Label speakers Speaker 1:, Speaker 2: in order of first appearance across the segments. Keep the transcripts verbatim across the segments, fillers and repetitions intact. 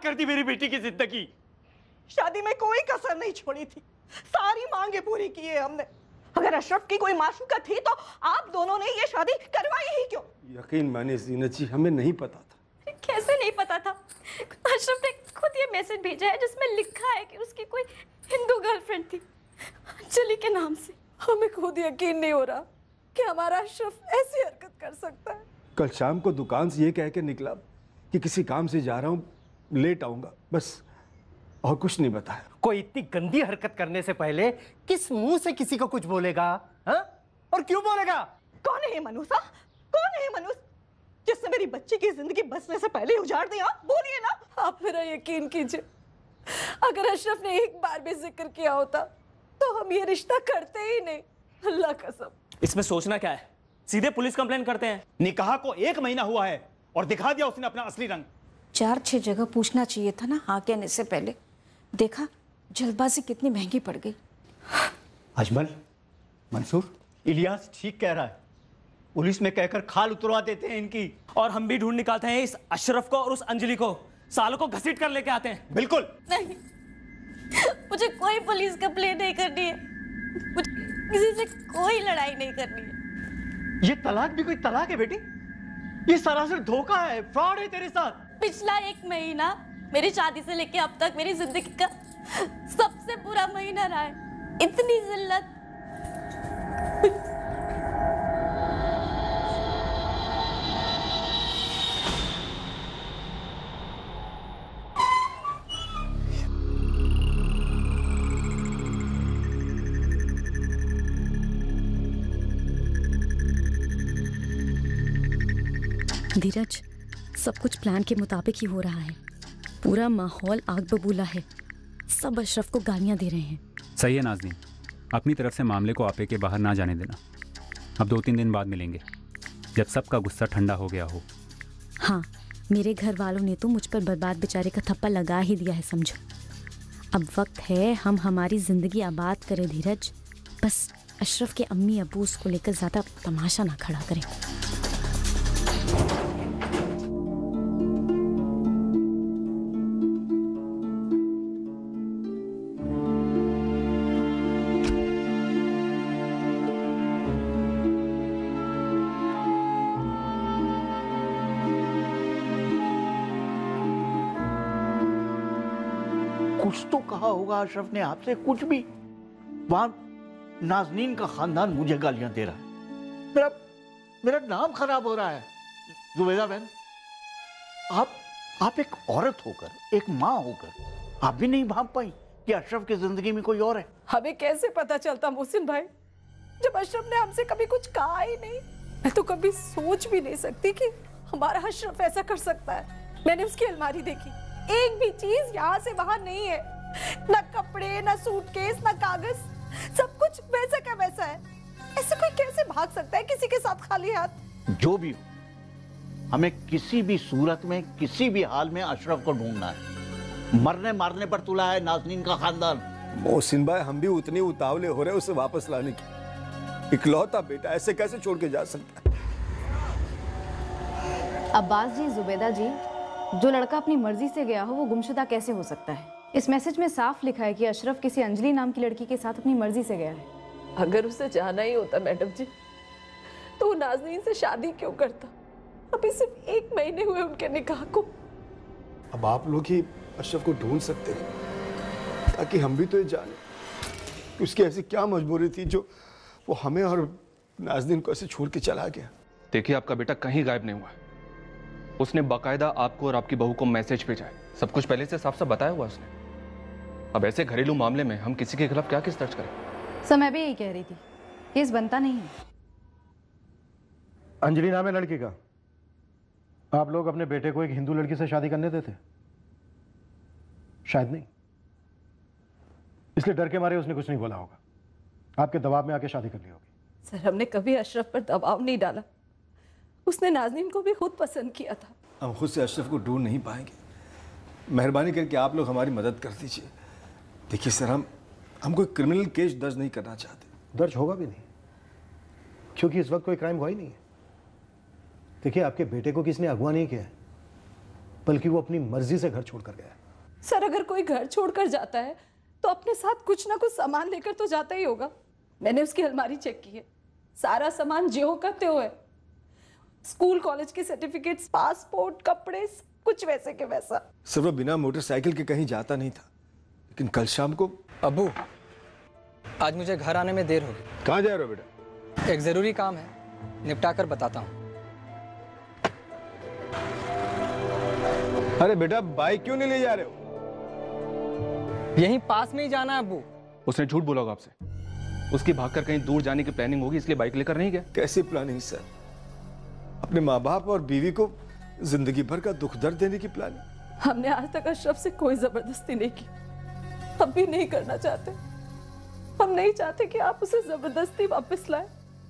Speaker 1: कर दी मेरी बेटी की जिंदगी।
Speaker 2: शादी में कोई कसर नहीं छोड़ी थी, सारी मांगे पूरी की है हमने। अगर अशरफ की कोई माशूका थी तो आप दोनों ने ये शादी करवाई ही क्यों?
Speaker 3: यकीन माने जीनत जी, हमें नहीं पता था।
Speaker 4: कैसे नहीं पता था? अशरफ ने खुद ये मैसेज भेजा है जिसमें लिखा है कि उसकी कोई हिंदू गर्लफ्रेंड थी अंजलि के नाम से।
Speaker 2: हमें खुद यकीन नहीं हो रहा कि हमारा अशरफ ऐसी हरकत कर सकता है।
Speaker 3: कल शाम को दुकान से ये कह के निकला कि किसी काम से जा रहा हूँ, लेट आऊंगा, बस और कुछ नहीं बताया।
Speaker 1: कोई इतनी गंदी हरकत करने से पहले किस मुंह से किसी को कुछ बोलेगा? हा? और क्यों बोलेगा?
Speaker 2: कौन है ये मनुष्य? कौन है ये मनुष्य जिसने मेरी बच्ची की जिंदगी बसने से पहले उजाड़ दिया? बोलिए ना। आप मेरा यकीन कीजिए, अगर अशरफ ने एक बार भी जिक्र किया होता तो हम ये रिश्ता करते ही नहीं। अल्लाह कसम।
Speaker 5: इसमें सोचना क्या है, सीधे पुलिस कंप्लेन करते हैं। निकाह को एक महीना हुआ है और दिखा दिया उसने अपना असली रंग।
Speaker 6: चार छह जगह पूछना चाहिए था ना हाँ कहने से पहले। देखा जल्दबाजी कितनी महंगी पड़ गई।
Speaker 7: अजमल, मंसूर, इलियास ठीक कह रहा है। पुलिस में कहकर खाल उतरवा देते हैं इनकी।
Speaker 5: और हम भी ढूंढ निकालते हैं इस अशरफ को और उस अंजलि को, सालों को घसीट कर लेके आते हैं।
Speaker 7: बिल्कुल
Speaker 4: नहीं, मुझे कोई पुलिस कंप्लेन नहीं करनी है, मुझे किसी से कोई लड़ाई नहीं करनी है।
Speaker 7: ये तलाक भी कोई तलाक है बेटी? ये सरासर धोखा है, फ्रॉड है तेरे साथ।
Speaker 4: पिछला एक महीना मेरी शादी से लेके अब तक मेरी जिंदगी का सबसे बुरा महीना रहा है। इतनी जिल्लत।
Speaker 6: धीरज, सब कुछ प्लान के मुताबिक ही हो रहा है। पूरा माहौल आग बबूला है, सब अशरफ को गालियां दे रहे हैं।
Speaker 8: सही है नाज़नीन, अपनी तरफ से मामले को आपे के बाहर ना जाने देना। अब दो तीन दिन बाद मिलेंगे जब सबका गुस्सा ठंडा हो गया हो।
Speaker 6: हाँ, मेरे घर वालों ने तो मुझ पर बर्बाद बेचारे का थप्पा लगा ही दिया है समझो। अब वक्त है हम हमारी ज़िंदगी आबाद करें धीरज। बस अशरफ के अम्मी अबू उसको लेकर ज़्यादा तमाशा ना खड़ा करें।
Speaker 7: कुछ तो कहा होगा अशरफ ने आपसे, कुछ भी। वहां नाज़नीन का खानदान मुझे गालियां दे रहा है, मेरा मेरा नाम खराब हो रहा है। जुबैदा बहन, आप आप एक औरत होकर, एक माँ होकर आप भी नहीं भांप पाई कि अशरफ की जिंदगी में कोई और है?
Speaker 2: हमें कैसे पता चलता मोहसिन भाई, जब अशरफ ने हमसे कभी कुछ कहा ही नहीं। मैं तो कभी सोच भी नहीं सकती कि हमारा अशरफ ऐसा कर सकता है। मैंने उसकी अलमारी देखी, एक भी चीज यहाँ से बाहर नहीं है, ना कपड़े, ना सूटकेस, ना कागज, सब कुछ वैसा का वैसा है। ऐसे कोई कैसे भाग सकता है किसी के साथ खाली हाथ?
Speaker 7: जो भी हो, हमें किसी भी सूरत में, किसी भी हाल में अशरफ को ढूंढना है। मरने मारने पर तुला है नाज़नीन का खानदान।
Speaker 3: मोहसिन भाई, हम भी उतनी उतावले हो रहे उसे वापस लाने की। इकलौता बेटा ऐसे कैसे छोड़ के जा सकता है?
Speaker 9: अब्बास जी, जुबैदा जी, जो लड़का अपनी मर्जी से गया हो वो गुमशुदा कैसे हो सकता है? इस मैसेज में साफ लिखा है कि अशरफ किसी अंजलि नाम की लड़की के साथ अपनी मर्जी से गया है।
Speaker 2: अगर उसे जाना ही होता मैडम जी, तो वो नाज़नीन से शादी क्यों करता? अभी सिर्फ एक महीने हुए उनके निकाह को।
Speaker 3: अब आप लोग ही अशरफ को ढूंढ सकते हैं ताकि हम भी तो ये जाने कि उसकी ऐसी क्या मजबूरी थी जो वो हमें और नाज़नीन को ऐसे छोड़ के चला गया।
Speaker 10: देखिए, आपका बेटा कहीं गायब नहीं हुआ है। उसने बाकायदा आपको और आपकी बहू को मैसेज भेजा है, सब कुछ पहले से साफ साफ बताया हुआ उसने। अब ऐसे घरेलू मामले में हम किसी के खिलाफ क्या केस दर्ज करें?
Speaker 9: सर, मैं भी यही कह रही थी, केस बनता नहीं है।
Speaker 11: अंजलि नाम है लड़की का। आप लोग अपने बेटे को एक हिंदू लड़की से शादी करने देते? शायद नहीं, इसलिए डर के मारे उसने कुछ नहीं बोला होगा। आपके दबाव में आके शादी कर ली होगी।
Speaker 2: सर, हमने कभी अशरफ पर दबाव नहीं डाला, उसने नाज़नीन को भी खुद पसंद किया था।
Speaker 3: हम खुद से अशरफ को ढूंढ नहीं पाएंगे, मेहरबानी करके आप लोग हमारी मदद कर दीजिए। देखिए सर, हम हम कोई क्रिमिनल केस दर्ज नहीं करना चाहते।
Speaker 11: दर्ज होगा भी नहीं, क्योंकि इस वक्त कोई क्राइम हुआ ही नहीं है। देखिए, आपके बेटे को किसने अगवा नहीं किया है, बल्कि वो अपनी मर्जी से घर छोड़कर गया है।
Speaker 2: सर अगर कोई घर छोड़कर जाता है तो अपने साथ कुछ ना कुछ सामान लेकर तो जाता ही होगा। मैंने उसकी अलमारी चेक की है, सारा सामान ज्यों का त्यों है। स्कूल कॉलेज के सर्टिफिकेट्स, पासपोर्ट, कपड़े, कुछ वैसे के वैसा।
Speaker 3: सर वो बिना मोटरसाइकिल के कहीं जाता नहीं था, लेकिन कल शाम को।
Speaker 12: अब्बू, आज मुझे घर आने में देर होगी।
Speaker 3: कहाँ जा रहे हो बेटा?
Speaker 12: एक जरूरी काम है, निपटा कर बताता हूँ।
Speaker 3: अरे बेटा बाइक क्यों नहीं ले जा रहे हो?
Speaker 12: यहीं पास में ही जाना है अब्बू।
Speaker 10: उसने झूठ बोला होगा आपसे। उसकी भागकर कहीं दूर जाने की प्लानिंग होगी, इसलिए बाइक लेकर नहीं गया।
Speaker 3: कैसी प्लानिंग सर? अपने माँ बाप और बीवी को जिंदगी भर का दुख दर्द देने की प्लानिंग।
Speaker 2: हमने आज तक अशरफ से कोई जबरदस्ती नहीं की, हम भी नहीं करना चाहते। हम नहीं चाहते कि आप उसे जबरदस्ती वापस लाए।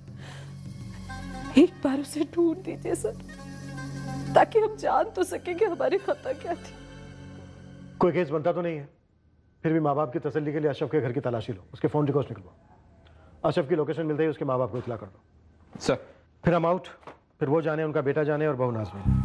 Speaker 2: एक बार उसे ढूंढ दीजिए सर, ताकि हम जान तो सके कि हमारी खता क्या थी।
Speaker 11: कोई केस बनता तो नहीं है, फिर भी माँ बाप की तसल्ली के लिए अशरफ के घर की तलाशी लो, उसके फोन रिकॉर्ड्स निकलवाओ। अशरफ की लोकेशन मिलते ही उसके माँ बाप को इतला कर दो।
Speaker 10: सर
Speaker 11: फिर हम आउट, फिर वो जाने, उनका बेटा जाने और बहू नाज़नीन।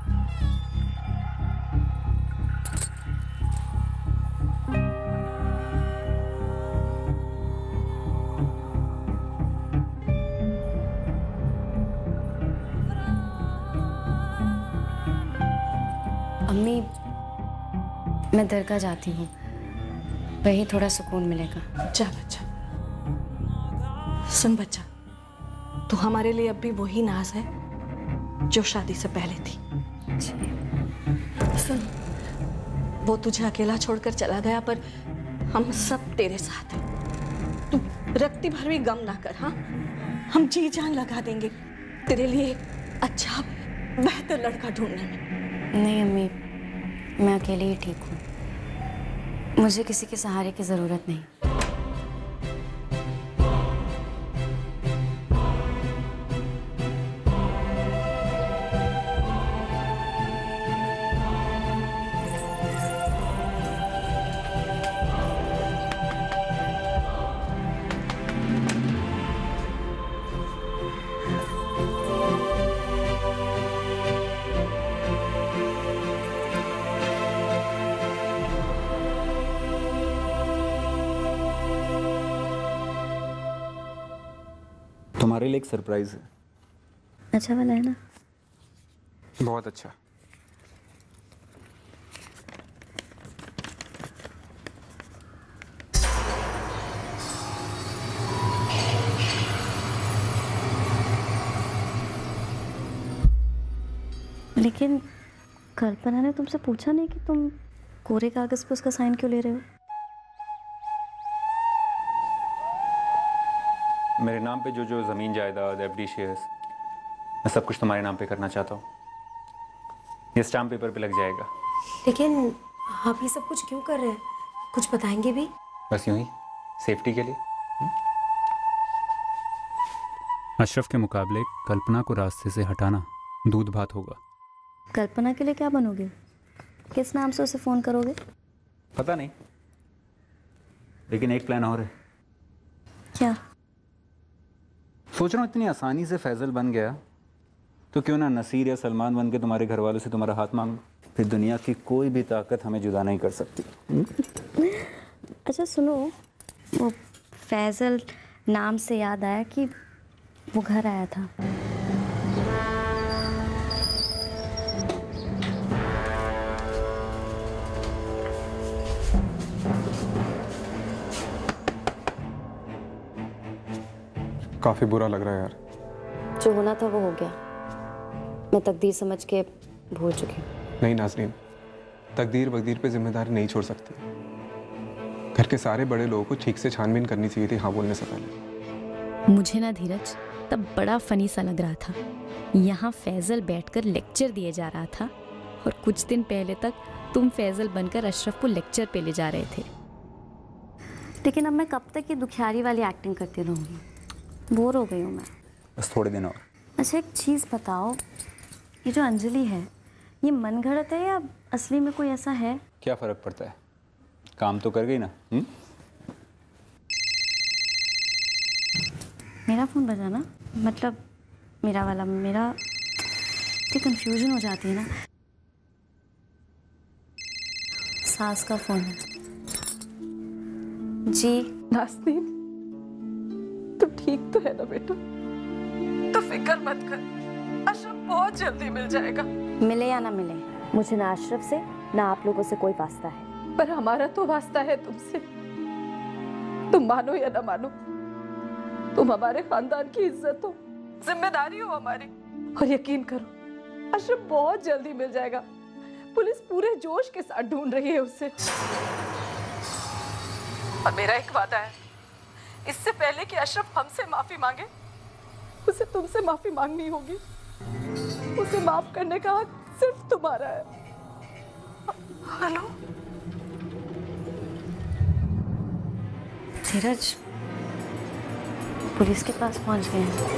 Speaker 6: अम्मी, मैं दरगाह जाती हूँ, वही थोड़ा सुकून मिलेगा।
Speaker 2: जा बच्चा। सुन बच्चा, तू हमारे लिए अब भी वही नाज है जो शादी से पहले थी। सुन, वो तुझे अकेला छोड़कर चला गया, पर हम सब तेरे साथ हैं। तू रत्ती भर भी गम ना कर। हाँ, हम जी जान लगा देंगे तेरे लिए अच्छा बेहतर लड़का ढूंढने में।
Speaker 6: नहीं अम्मी, मैं अकेले ही ठीक हूँ, मुझे किसी के सहारे की ज़रूरत नहीं।
Speaker 8: तुम्हारे लिए एक सरप्राइज है।
Speaker 6: अच्छा वाला है ना?
Speaker 10: बहुत अच्छा।
Speaker 6: लेकिन कल्पना ने तुमसे पूछा नहीं कि तुम कोरे कागज पे उसका साइन क्यों ले रहे हो?
Speaker 8: मेरे नाम पे जो जो ज़मीन जायदाद, एफडी शेयर्स, मैं सब कुछ तुम्हारे नाम पे करना चाहता हूँ। ये स्टाम्प पेपर पे लग जाएगा।
Speaker 13: लेकिन आप ये सब कुछ क्यों कर रहे हैं? कुछ बताएंगे भी?
Speaker 8: बस यूं ही, सेफ्टी के लिए। अशरफ के मुकाबले कल्पना को रास्ते से हटाना दूध भात होगा।
Speaker 6: कल्पना के लिए क्या बनोगे? किस नाम से उसे फ़ोन करोगे?
Speaker 8: पता नहीं, लेकिन एक प्लान और है।
Speaker 6: क्या?
Speaker 8: सोच रहा हूँ इतनी आसानी से फैजल बन गया तो क्यों ना नसीर या सलमान बन के तुम्हारे घर वालों से तुम्हारा हाथ मांग लो, फिर दुनिया की कोई भी ताकत हमें जुदा नहीं कर सकती।
Speaker 6: अच्छा सुनो, वो फैजल नाम से याद आया कि वो घर आया था।
Speaker 10: काफी बुरा लग रहा है यार।
Speaker 6: जो होना था वो हो गया, मैं तकदीर समझ के भूल चुकी हूँ।
Speaker 14: नहीं नाज़नीन, तकदीर वकदीर पे जिम्मेदारी नहीं छोड़ सकती। घर के सारे बड़े लोगों को ठीक से छानबीन करनी चाहिए थी हाँ बोलने से पहले।
Speaker 6: मुझे ना धीरज तब बड़ा फनी सा लग रहा था। यहाँ फैजल बैठकर लेक्चर दिए जा रहा था और कुछ दिन पहले तक तुम फैजल बनकर अशरफ को लेक्चर पे ले जा रहे थे। लेकिन अब मैं कब तक ये दुखियारी वाली एक्टिंग करती रहूँगी? बोर हो गई हूँ मैं।
Speaker 8: बस थोड़े दिन और। अच्छा
Speaker 6: एक चीज़ बताओ, ये जो अंजलि है ये मन घड़त है या असली में कोई ऐसा है?
Speaker 8: क्या फ़र्क पड़ता है, काम तो कर गई ना। हुँ?
Speaker 6: मेरा फ़ोन बजा ना, मतलब मेरा वाला। मेरा इतनी कंफ्यूजन हो जाती है ना। सास का फोन है। जी
Speaker 2: नाज़नीन, तू ठीक तो है ना बेटा? तो फिक्र मत कर, अशरफ बहुत जल्दी मिल जाएगा।
Speaker 6: मिले या ना मिले, मुझे ना अशरफ से ना आप लोगों से कोई वास्ता है।
Speaker 2: पर हमारा तो वास्ता है तुमसे। तुम मानो या ना मानो, तुम हमारे खानदान की इज्जत हो, जिम्मेदारी हो हमारी। और यकीन करो, अशरफ बहुत जल्दी मिल जाएगा। पुलिस पूरे जोश के साथ ढूंढ रही है उसे। और मेरा एक वादा है, इससे पहले कि अशरफ हमसे माफी मांगे, उसे तुमसे माफी मांगनी होगी। उसे माफ करने का हक सिर्फ तुम्हारा है। हेलो
Speaker 6: धीरज, पुलिस के पास पहुंच गए हैं।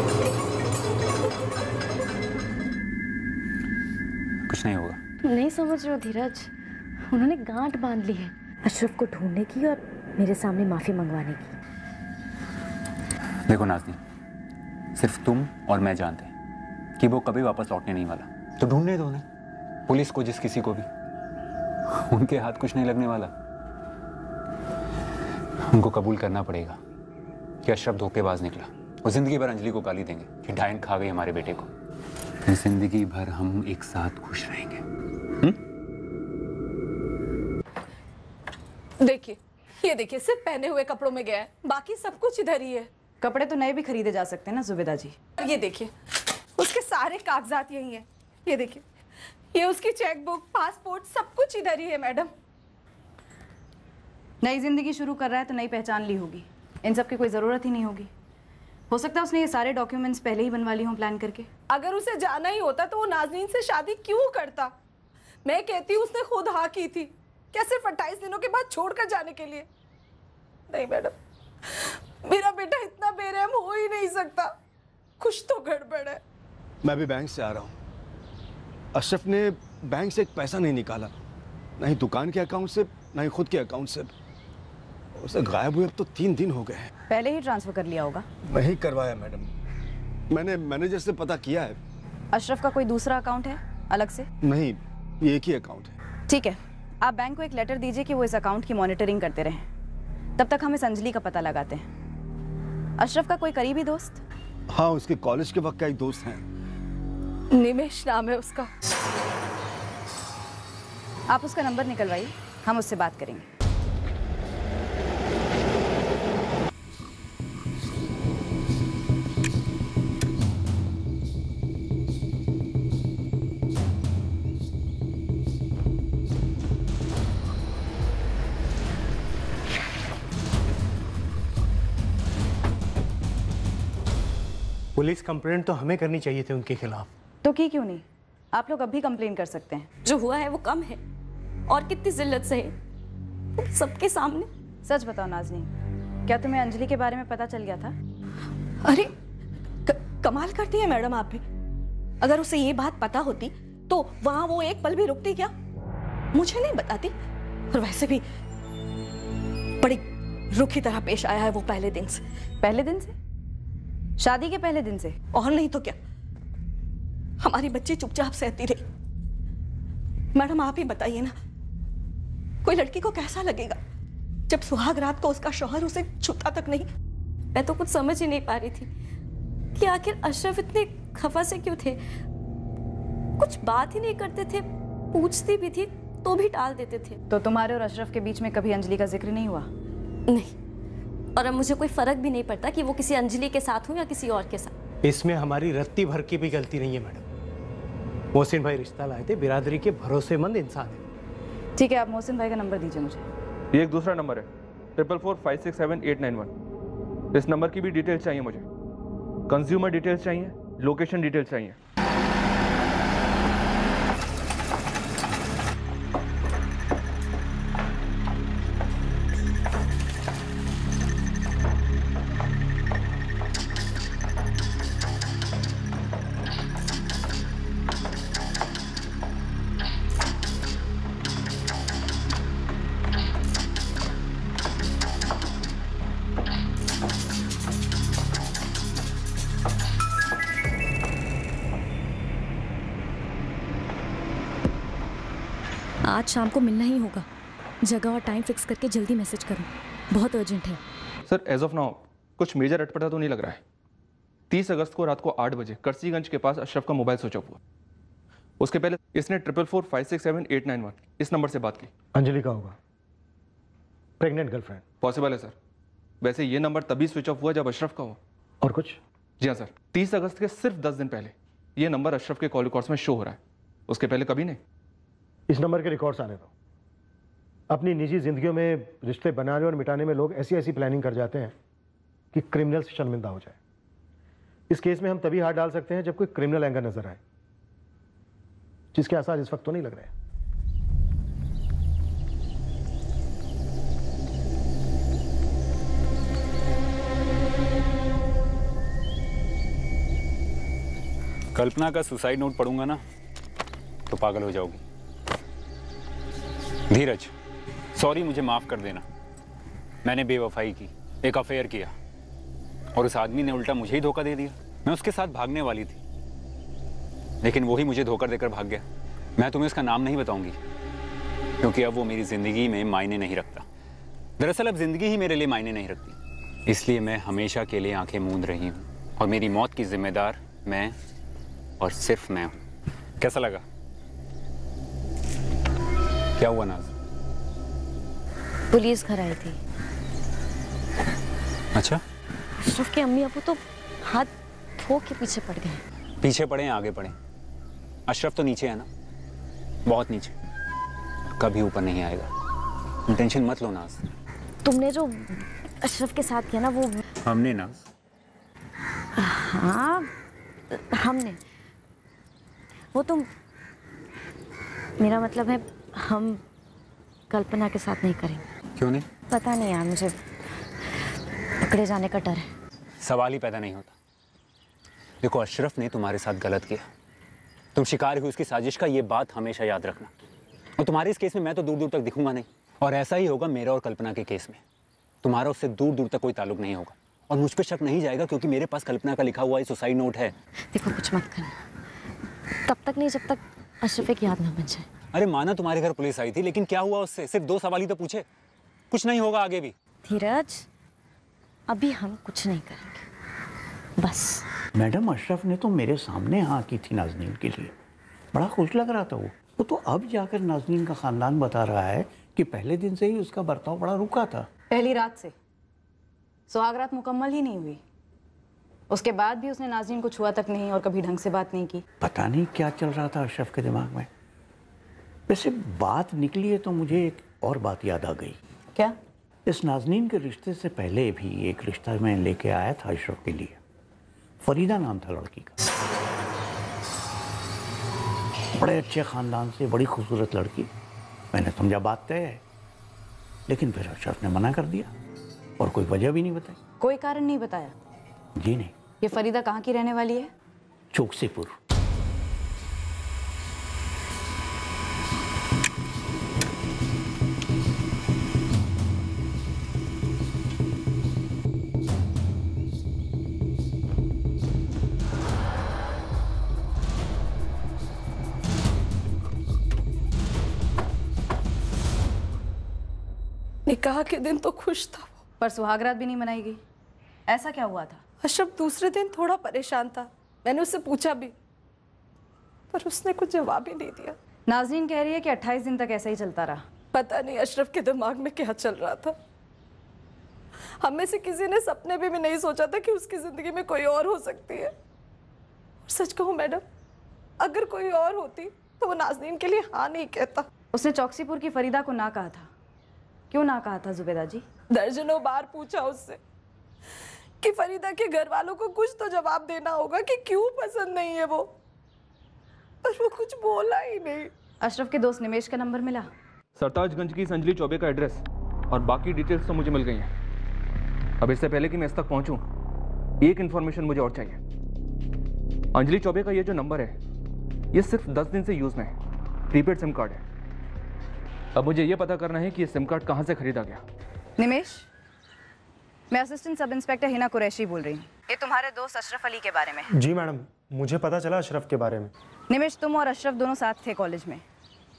Speaker 8: कुछ नहीं होगा।
Speaker 6: नहीं समझ रहे हो धीरज, उन्होंने गांठ बांध ली है अशरफ को ढूंढने की और मेरे सामने माफी मंगवाने की।
Speaker 8: देखो नाज़नीन, सिर्फ तुम और मैं जानते हैं कि वो कभी वापस लौटने नहीं वाला। तो ढूंढने दो उन्हें, पुलिस को, जिस किसी को भी। उनके हाथ कुछ नहीं लगने वाला। उनको कबूल करना पड़ेगा कि अशरफ धोखेबाज निकला। वो जिंदगी भर अंजलि को गाली देंगे कि डायन खा गई हमारे बेटे को। जिंदगी भर हम एक साथ खुश रहेंगे।
Speaker 2: देखिए, ये देखिए, सिर्फ पहने हुए कपड़ों में गया है, बाकी सब कुछ इधर ही है।
Speaker 9: कपड़े तो नए भी खरीदे जा सकते हैं ना जुबेदा जी।
Speaker 2: ये देखिए, उसके सारे कागजात यही हैं। ये देखिए, ये उसकी चेकबुक, पासपोर्ट, सब कुछ इधर ही है मैडम।
Speaker 9: नई जिंदगी शुरू कर रहा है तो नई पहचान ली होगी, इन सब की कोई जरूरत ही नहीं होगी। हो सकता है उसने ये सारे डॉक्यूमेंट्स पहले ही बनवा ली हों प्लान करके।
Speaker 2: अगर उसे जाना ही होता तो वो नाज़नीन से शादी क्यों करता? मैं कहती हूँ उसने खुद हाँ की थी, क्या सिर्फ अट्ठाईस दिनों के बाद छोड़कर जाने के लिए? नहीं मैडम, मेरा बेटा इतना बेरहम हो ही नहीं सकता। कुछ तो गड़बड़ है।
Speaker 3: मैं भी बैंक से आ रहा हूँ। अशरफ ने बैंक से एक पैसा नहीं निकाला, ना ही दुकान के अकाउंट से, ना ही खुद के अकाउंट से। उसे गायब हुए अब तो तीन दिन हो गए हैं।
Speaker 9: पहले ही ट्रांसफर कर लिया होगा।
Speaker 3: नहीं करवाया मैडम, मैंने मैनेजर से पता किया है।
Speaker 9: अशरफ का कोई दूसरा अकाउंट है अलग से?
Speaker 3: नहीं, ये एक ही अकाउंट है।
Speaker 9: ठीक है, आप बैंक को एक लेटर दीजिए कि वो इस अकाउंट की मॉनिटरिंग करते रहें। तब तक हम इस अंजलि का पता लगाते हैं। अशरफ का कोई करीबी दोस्त?
Speaker 3: हाँ, उसके कॉलेज के वक्त का एक दोस्त है।
Speaker 2: निमेश नाम है उसका।
Speaker 9: आप उसका नंबर निकलवाइए, हम उससे बात करेंगे।
Speaker 1: पुलिस कंप्लेंट तो हमें करनी चाहिए थी उनके खिलाफ।
Speaker 9: तो की क्यों नहीं? आप लोग अब भी कंप्लेन कर सकते हैं।
Speaker 4: जो हुआ है वो कम है, और कितनी जिल्लत सहे सबके सामने।
Speaker 9: सच बताओ नाज़नीन, क्या तुम्हें अंजलि के बारे में पता चल गया था?
Speaker 4: अरे क, कमाल करती है मैडम आप भी। अगर उसे ये बात पता होती तो वहां वो एक पल भी रुकती क्या? मुझे नहीं बताती। और वैसे भी बड़ी रुखी तरह पेश आया है वो पहले दिन से।
Speaker 9: पहले दिन से? शादी के पहले दिन से?
Speaker 4: और नहीं तो क्या, हमारी बच्ची चुपचाप सहती रही। मैडम आप ही बताइए ना, कोई लड़की को कैसा लगेगा जब सुहाग रात को उसका शौहर उसे छूता तक नहीं? मैं तो कुछ समझ ही नहीं पा रही थी कि आखिर अशरफ इतने खफा से क्यों थे। कुछ बात ही नहीं करते थे, पूछती भी थी तो भी टाल देते थे।
Speaker 9: तो तुम्हारे और अशरफ के बीच में कभी अंजलि का जिक्र नहीं हुआ?
Speaker 4: नहीं, और अब मुझे कोई फर्क भी नहीं पड़ता कि वो किसी अंजलि के साथ हो या किसी और के साथ।
Speaker 1: इसमें हमारी रत्ती भर की भी गलती नहीं है मैडम। मोहसिन भाई रिश्ता लाए थे, बिरादरी के भरोसेमंद इंसान है।
Speaker 9: ठीक है, आप मोहसिन भाई का नंबर दीजिए मुझे।
Speaker 10: ये एक दूसरा नंबर है, triple four five six seven eight nine one. इस नंबर की भी डिटेल्स चाहिए मुझे। कंज्यूमर डिटेल्स चाहिए, लोकेशन डिटेल्स चाहिए।
Speaker 6: आज शाम को मिलना ही होगा। जगह और टाइम फिक्स करके जल्दी मैसेज करो, बहुत अर्जेंट है।
Speaker 10: सर एज ऑफ नाउ कुछ मेजर अटपटा तो नहीं लग रहा है। तीस अगस्त को रात को आठ बजे करसीगंज के पास अशरफ का मोबाइल स्विच ऑफ हुआ। उसके पहले इसने triple four five six seven eight nine one इस नंबर से बात की।
Speaker 11: अंजलि का होगा, प्रेग्नेंट गर्लफ्रेंड।
Speaker 10: पॉसिबल है सर। वैसे ये नंबर तभी स्विच ऑफ हुआ जब अशरफ का हो।
Speaker 11: और कुछ?
Speaker 10: जी हाँ सर, तीस अगस्त के सिर्फ दस दिन पहले ये नंबर अशरफ के कॉल रिकॉर्ड्स में शो हो रहा है, उसके पहले कभी नहीं।
Speaker 11: इस नंबर के रिकॉर्ड्स आने दो। अपनी निजी जिंदगियों में रिश्ते बनाने और मिटाने में लोग ऐसी ऐसी प्लानिंग कर जाते हैं कि क्रिमिनल से शर्मिंदा हो जाए। इस केस में हम तभी हाथ डाल सकते हैं जब कोई क्रिमिनल एंगर नजर आए, जिसके आसार इस वक्त तो नहीं लग रहे हैं।
Speaker 8: कल्पना का सुसाइड नोट पढ़ूंगा ना तो पागल हो जाओगी। धीरज, सॉरी, मुझे माफ कर देना। मैंने बेवफाई की, एक अफेयर किया और उस आदमी ने उल्टा मुझे ही धोखा दे दिया। मैं उसके साथ भागने वाली थी, लेकिन वो ही मुझे धोखा देकर भाग गया। मैं तुम्हें उसका नाम नहीं बताऊंगी क्योंकि अब वो मेरी जिंदगी में मायने नहीं रखता। दरअसल अब जिंदगी ही मेरे लिए मायने नहीं रखती, इसलिए मैं हमेशा के लिए आंखें मूंद रही हूँ और मेरी मौत की जिम्मेदार मैं और सिर्फ मैं हूँ। कैसा लगा? क्या हुआ नाज?
Speaker 6: पुलिस घर आई थी।
Speaker 8: अच्छा,
Speaker 6: अशरफ के अम्मी अबू तो हाथ धो के पीछे पड़ गए।
Speaker 8: पीछे पड़े या आगे पड़े, अशरफ तो नीचे है ना, बहुत नीचे, कभी ऊपर नहीं आएगा। टेंशन मत लो नाज।
Speaker 6: तुमने जो अशरफ के साथ किया ना वो
Speaker 8: हमने नाज?
Speaker 6: हाँ हमने, वो तुम, मेरा मतलब है हम कल्पना के साथ नहीं करेंगे।
Speaker 8: क्यों नहीं?
Speaker 6: पता नहीं यार, मुझे पकड़े जाने का डर है।
Speaker 8: सवाल ही पैदा नहीं होता। देखो, अशरफ ने तुम्हारे साथ गलत किया, तुम शिकार हुई उसकी साजिश का, ये बात हमेशा याद रखना। और तुम्हारे इस केस में मैं तो दूर दूर तक दिखूंगा नहीं, और ऐसा ही होगा मेरा और कल्पना के केस में। तुम्हारा उससे दूर दूर तक कोई ताल्लुक नहीं होगा और मुझ पर शक नहीं जाएगा क्योंकि मेरे पास कल्पना का लिखा हुआ ये सुसाइड नोट है।
Speaker 6: देखो कुछ मत करना, तब तक नहीं जब तक अशरफ की याद ना बन जाए।
Speaker 8: अरे माना तुम्हारे घर पुलिस आई थी, लेकिन क्या हुआ उससे? सिर्फ दो सवाल ही तो पूछे, कुछ नहीं होगा आगे भी।
Speaker 6: धीरज, अभी हम कुछ नहीं करेंगे, बस।
Speaker 7: मैडम, अशरफ ने तो मेरे सामने हाँ की थी नाज़नीन के लिए, बड़ा खुश लग रहा था वो। वो तो अब जाकर नाज़नीन का खानदान बता रहा है कि पहले दिन से ही उसका बर्ताव बड़ा रुका था।
Speaker 9: पहली रात से, सुहागरात मुकम्मल ही नहीं हुई, उसके बाद भी उसने नाज़नीन को छुआ तक नहीं और कभी ढंग से बात नहीं की।
Speaker 7: पता नहीं क्या चल रहा था अशरफ के दिमाग में। वैसे बात निकली है तो मुझे एक और बात याद आ गई।
Speaker 9: क्या?
Speaker 7: इस नाज़नीन के रिश्ते से पहले भी एक रिश्ता मैं लेके आया था अशरफ के लिए। फरीदा नाम था लड़की का, बड़े अच्छे खानदान से, बड़ी खूबसूरत लड़की। मैंने समझा बात तय है, लेकिन फिर अशरफ ने मना कर दिया और कोई वजह भी नहीं बताई।
Speaker 9: कोई कारण नहीं बताया?
Speaker 7: जी नहीं।
Speaker 9: ये फरीदा कहाँ की रहने वाली है?
Speaker 7: चौकसीपुर।
Speaker 2: निकाह के दिन तो खुश था वो,
Speaker 9: पर सुहागरात भी नहीं मनाई गई। ऐसा क्या हुआ था?
Speaker 2: अशरफ दूसरे दिन थोड़ा परेशान था, मैंने उससे पूछा भी, पर उसने कुछ जवाब ही नहीं दिया।
Speaker 9: नाज़नीन कह रही है कि अट्ठाईस दिन तक ऐसा ही चलता रहा।
Speaker 2: पता नहीं अशरफ के दिमाग में क्या चल रहा था। हम में से किसी ने सपने में भी नहीं सोचा था कि उसकी जिंदगी में कोई और हो सकती है। और सच कहूं मैडम, अगर कोई और होती तो वो नाज़नीन के लिए हाँ नहीं कहता।
Speaker 9: उसने चौकसीपुर की फरीदा को ना कहा था। क्यों ना कहा था जुबेदा जी?
Speaker 2: दर्जनों बार पूछा उससे कि फरीदा के घर वालों को कुछ तो जवाब देना होगा कि क्यों पसंद नहीं है वो, पर वो कुछ बोला ही नहीं।
Speaker 9: अशरफ के दोस्त निमेश का नंबर मिला?
Speaker 10: सरताजगंज की अंजलि चौबे का एड्रेस और बाकी डिटेल्स तो मुझे मिल गई हैं। अब इससे पहले कि मैं इस तक पहुंचूं, एक इन्फॉर्मेशन मुझे और चाहिए। अंजलि चौबे का ये जो नंबर है, ये सिर्फ दस दिन से यूज में है, प्रीपेड सिम कार्ड है। अब मुझे ये पता करना है कि ये सिम कार्ड कहाँ से खरीदा गया।
Speaker 9: निमेश, मैं assistant sub inspector Hina Qureshi बोल रही हूँ। ये तुम्हारे दोस्त अशरफ अली के बारे में है।
Speaker 11: जी मैडम, मुझे पता चला अशरफ के बारे में।
Speaker 9: निमेश, तुम और अशरफ दोनों साथ थे कॉलेज में।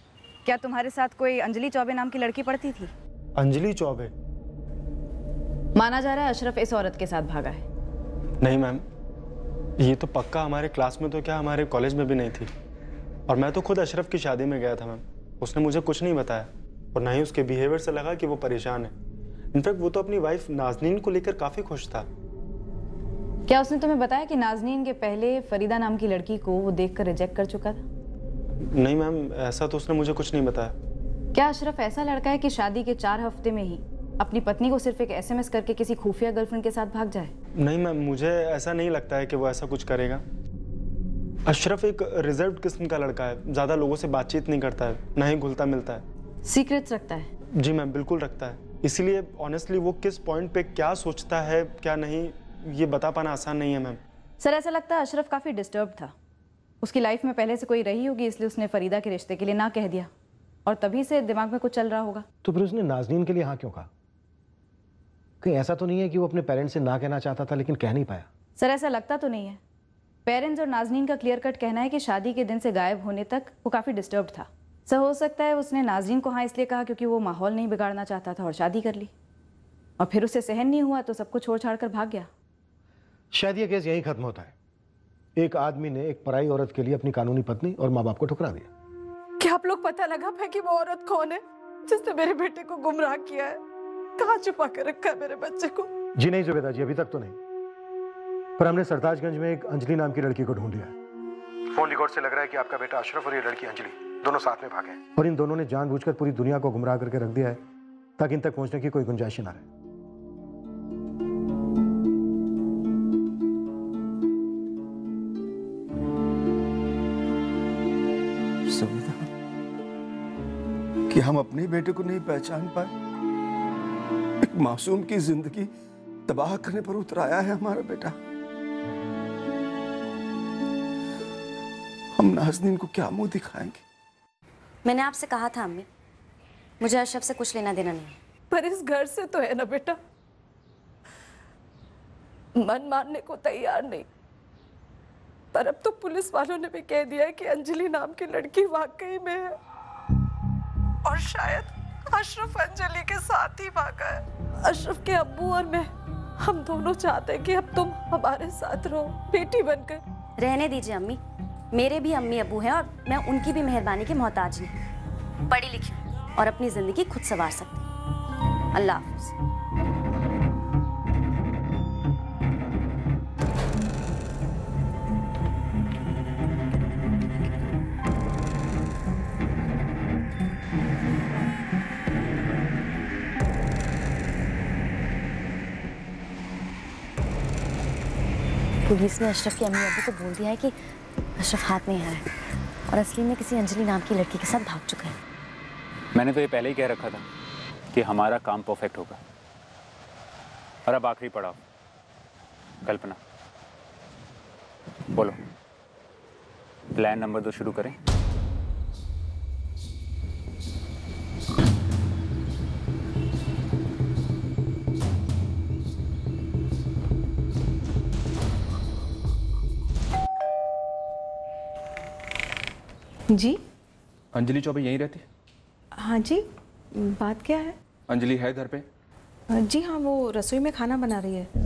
Speaker 9: क्या तुम्हारे साथ कोई अंजलि चौबे नाम की लड़की पढ़ती थी?
Speaker 11: अंजलि चौबे?
Speaker 9: माना जा रहा है अशरफ इस औरत के साथ भागा है।
Speaker 15: नहीं मैम, ये तो पक्का हमारे क्लास में तो क्या हमारे कॉलेज में भी नहीं थी। और मैं तो खुद अशरफ की शादी में गया था मैम, उसने मुझे कुछ नहीं बताया और ना ही उसके बिहेवियर से लगा कि वो परेशान है। इनफैक्ट वो तो अपनी वाइफ नाजनीन को लेकर काफी खुश था।
Speaker 9: क्या उसने तुम्हें बताया कि नाजनीन के पहले फरीदा नाम की लड़की को वो देखकर रिजेक्ट कर चुका था?
Speaker 15: नहीं मैम, ऐसा तो उसने मुझे कुछ नहीं बताया।
Speaker 9: क्या अशरफ ऐसा लड़का है कि शादी के चार हफ्ते में ही अपनी पत्नी को सिर्फ एक एसएमएस करके किसी खुफिया गर्लफ्रेंड के साथ भाग जाए?
Speaker 15: नहीं मैम, मुझे ऐसा नहीं लगता है कि वो ऐसा कुछ करेगा। अशरफ एक रिजर्व किस्म का लड़का है, ज्यादा लोगों से बातचीत नहीं करता है, ना ही घुलता मिलता है।
Speaker 9: सीक्रेट्स रखता है?
Speaker 15: जी मैम, बिल्कुल रखता है। इसीलिए ऑनेस्टली वो किस पॉइंट पे क्या सोचता है क्या नहीं, ये बता पाना आसान नहीं है मैम।
Speaker 9: सर, ऐसा लगता है अशरफ काफी डिस्टर्ब था। उसकी लाइफ में पहले से कोई रही होगी, इसलिए उसने फरीदा के रिश्ते के लिए ना कह दिया और तभी से दिमाग में कुछ चल रहा होगा।
Speaker 11: तो फिर उसने नाजनीन के लिए हाँ क्यों कहा? कहीं ऐसा तो नहीं है कि वो अपने पेरेंट्स से ना कहना चाहता था लेकिन कह नहीं पाया?
Speaker 9: सर, ऐसा लगता तो नहीं है। पेरेंट्स और नाजनीन का क्लियर कट कहना है कि शादी के दिन से गायब होने तक वो काफी डिस्टर्ब था। सर, हो सकता है उसने नाजनीन को हाँ इसलिए कहा क्योंकि वो माहौल नहीं बिगाड़ना चाहता था और शादी कर ली, और फिर उसे सहन नहीं हुआ तो सब कुछ छोड़ छाड़ कर भाग गया।
Speaker 11: शायद ये केस यहीं खत्म होता है। एक आदमी ने एक पराई औरत के लिए अपनी कानूनी पत्नी और माँ बाप को ठुकरा दिया।
Speaker 2: क्या आप लोग पता लगा पाए कि वो औरत कौन है जिसने मेरे बेटे को गुमराह किया है? कहाँ छुपा कर रखा है मेरे बच्चे को?
Speaker 11: जी नहीं जुबेदा जी, अभी तक तो नहीं, पर हमने सरताजगंज में एक अंजलि नाम की लड़की को ढूंढ लिया है। फोन रिकॉर्ड से लग रहा है कि आपका बेटा अशरफ और ये लड़की अंजलि दोनों साथ में भागे हैं और इन दोनों ने जानबूझकर पूरी दुनिया को गुमराह करके रख दिया है ताकि इन तक पहुंचने की कोई गुंजाइश ना रहे।
Speaker 3: कि हम अपने बेटे को नहीं पहचान पाए। एक मासूम की जिंदगी तबाह करने पर उतर आया है हमारा बेटा। हम नाज़नीन को क्या मुंह दिखाएंगे?
Speaker 6: मैंने आपसे कहा था अम्मी, मुझे अशरफ से कुछ लेना देना नहीं।
Speaker 2: पर इस घर से तो है ना बेटा, मन मानने को तैयार नहीं। पर अब तो पुलिस वालों ने भी कह दिया है कि अंजलि नाम की लड़की वाकई में है और शायद अशरफ अंजलि के साथ ही भागा है। अशरफ के अब्बू और मैं, हम दोनों चाहते हैं कि अब तुम हमारे साथ रहो बेटी बनकर।
Speaker 6: रहने दीजिए अम्मी, मेरे भी अम्मी अब्बू हैं और मैं उनकी भी मेहरबानी के मोहताज नहीं। पढ़ी लिखी और अपनी जिंदगी खुद संवार सकती। अल्लाह हाफ़िज़। पुलिस ने अशरफ के अम्मी अब्बू को बोल दिया है कि अशरफ हाथ नहीं आ रहा है और असली में किसी अंजलि नाम की लड़की के साथ भाग चुका है।
Speaker 8: मैंने तो ये पहले ही कह रखा था कि हमारा काम परफेक्ट होगा। और अब आखिरी पड़ाव, कल्पना। बोलो, प्लान नंबर दो शुरू करें।
Speaker 9: जी,
Speaker 10: अंजलि चौबे यहीं रहती है?
Speaker 2: हाँ जी, बात क्या है?
Speaker 10: अंजलि है घर पे?
Speaker 2: जी हाँ, वो रसोई में खाना बना रही है।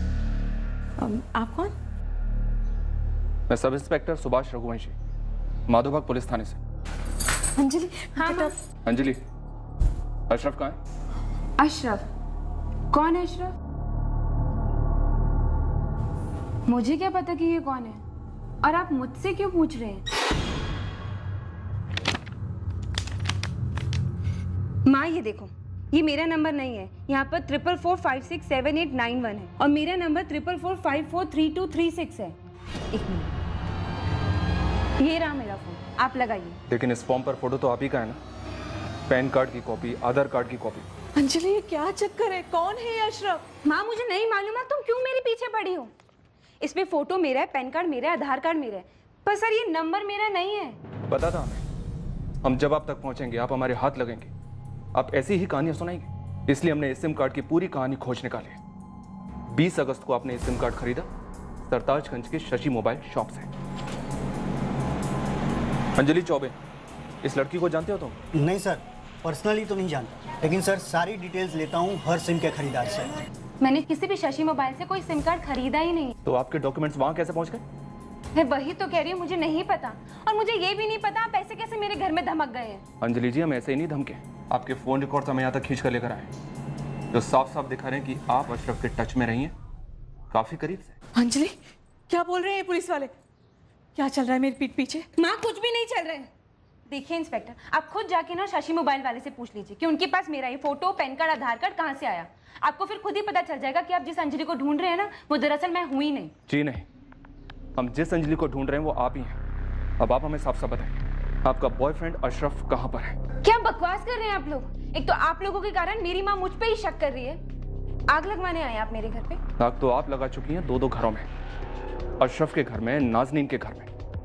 Speaker 2: आप कौन?
Speaker 10: मैं sub inspector Subhash Raghuvanshi, Madhobag police थाने से।
Speaker 13: अंजलि, हाँ माँ।
Speaker 10: अंजलि, अशरफ कहाँ है?
Speaker 13: अशरफ? कौन है अशरफ? मुझे क्या पता कि ये कौन है, और आप मुझसे क्यों पूछ रहे हैं? माँ ये देखो, ये मेरा नंबर नहीं है। यहाँ पर triple four five six seven eight nine one है और मेरा number triple four five four three two three six है। एक मिनट, ये रहा मेरा फोन, आप लगाइए।
Speaker 10: लेकिन इस फॉर्म पर फोटो तो आप ही का है ना? पैन कार्ड की कॉपी, आधार कार्ड की कॉपी।
Speaker 2: अंजलि, ये क्या चक्कर है? कौन है ये अशरफ?
Speaker 13: माँ मुझे नहीं मालूम है, तुम क्यों मेरे पीछे पड़ी हो? इसमें फोटो मेरा है, पैन कार्ड मेरा है, आधार कार्ड मेरा है, पर सर ये नंबर मेरा नहीं है।
Speaker 10: पता था हमें, हम जब आप तक पहुंचेंगे आप हमारे हाथ लगेंगे, आप ऐसी ही कहानियां सुनाएंगे। इसलिए हमने सिम कार्ड की पूरी कहानी खोज निकाली। बीस अगस्त को आपने सिम कार्ड खरीदा सरताजगंज के शशि मोबाइल शॉप से। अंजलि चौबे इस लड़की को जानते हो तुम?
Speaker 16: नहीं सर, पर्सनली तो नहीं जानता, लेकिन सर सारी डिटेल्स लेता हूँ हर सिम के खरीदार से।
Speaker 13: मैंने किसी भी शशि मोबाइल से कोई सिम कार्ड खरीदा ही नहीं।
Speaker 10: तो आपके डॉक्यूमेंट्स वहाँ कैसे पहुँच गए?
Speaker 13: मैं वही तो कह रही हूँ, मुझे नहीं पता। और मुझे ये भी नहीं पता आप ऐसे कैसे मेरे घर में धमक गए हैं।
Speaker 10: अंजलि जी, हम ऐसे ही नहीं धमके। आपके फोन रिकॉर्ड्स हमें यहाँ तक खींच कर लेकर आए, जो साफ साफ दिखा रहे हैं कि आप अशरफ के टच में रही हैं, काफी करीब से।
Speaker 2: अंजलि, क्या बोल रहे हैं पुलिस वाले? क्या चल रहा है मेरी पीठ पीछे?
Speaker 13: माँ, कुछ भी नहीं चल रहा है। देखिए इंस्पेक्टर, आप खुद जाके ना शशि मोबाइल वाले से पूछ लीजिए कि उनके पास मेरा ये photo, PAN card, Aadhaar card कहाँ से आया। आपको फिर खुद ही पता चल जाएगा कि आप जिस अंजलि को ढूंढ रहे हैं ना, वो दरअसल मैं हुई नहीं।
Speaker 10: जी नहीं, हम जिस अंजलि को ढूंढ रहे हैं वो आप ही हैं। अब आप हमें साफ साफ बताएं, आपका बॉयफ्रेंड अशरफ कहाँ पर है?
Speaker 13: क्या बकवास कर रहे हैं आप लोग? एक तो आप लोगों के कारण मेरी माँ मुझ पे ही शक कर रही है। आग लगवाने आए आप मेरे घर पे?
Speaker 10: आग तो आप लगा चुकी हैं दो दो घरों में, अशरफ के घर में, नाजनीन के घर में।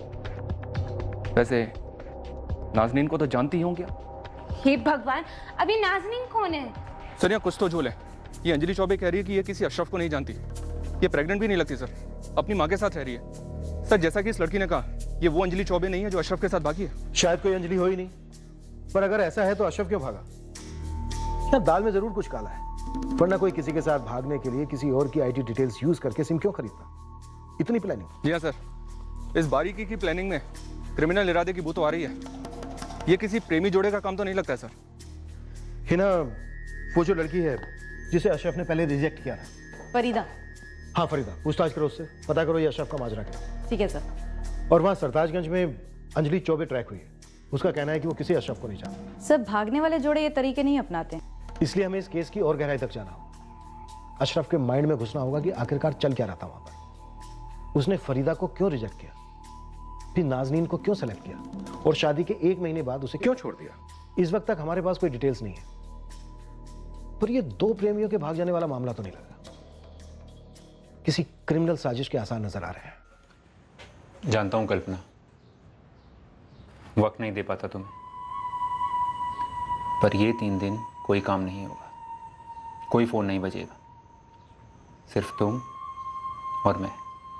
Speaker 10: वैसे नाजनीन को तो जानती ही होंगी आप।
Speaker 13: हे भगवान, अभी नाजनीन कौन है?
Speaker 10: सर यहाँ कुछ तो झोल है। ये अंजलि चौबे कह रही है कि ये किसी अशरफ को नहीं जानती। ये प्रेग्नेंट भी नहीं लगती सर, अपनी माँ के साथ रह रही है। सर जैसा कि इस लड़की ने कहा, ये वो अंजलि चौबे नहीं है जो अशरफ के साथ भागी है।
Speaker 11: शायद कोई अंजलि हो ही नहीं, पर अगर ऐसा है तो अशरफ क्यों भागा? या दाल में जरूर कुछ काला है, वरना कोई किसी के साथ भागने के लिए किसी और की आईटी डिटेल्स यूज करके सिम क्यों खरीदता? इतनी प्लानिंग?
Speaker 10: जी हाँ सर, इस बारीकी की प्लानिंग में क्रिमिनल इरादे की बू तो आ रही है। ये किसी प्रेमी जोड़े का काम तो नहीं लगता है सर।
Speaker 11: हिना, वो जो लड़की है जिसे अशरफ ने पहले रिजेक्ट किया था।
Speaker 9: फरीदा।
Speaker 11: हाँ फरीदा, पूछताछ करो उससे, पता करो ये अशरफ का माजरा क्या।
Speaker 9: ठीक है सर।
Speaker 11: और वहाँ सरताजगंज में अंजलि चौबे ट्रैक हुई है, उसका कहना है कि वो किसी अशरफ को नहीं जानता।
Speaker 9: सब भागने वाले जोड़े ये तरीके नहीं अपनाते,
Speaker 11: इसलिए हमें इस केस की और गहराई तक जाना होगा। अशरफ के माइंड में घुसना होगा कि आखिरकार चल क्या रहा था वहां पर। उसने फरीदा को क्यों रिजेक्ट किया, फिर नाजनीन को क्यों सेलेक्ट किया, और शादी के एक महीने बाद उसे क्यों छोड़ दिया। इस वक्त तक हमारे पास कोई डिटेल्स नहीं है, पर ये दो प्रेमियों के भाग जाने वाला मामला तो नहीं लगा। किसी क्रिमिनल साजिश के आसार नजर आ रहे हैं।
Speaker 8: जानता हूं कल्पना, वक्त नहीं दे पाता तुम्हें, पर ये तीन दिन कोई काम नहीं होगा, कोई फोन नहीं बजेगा, सिर्फ तुम और मैं।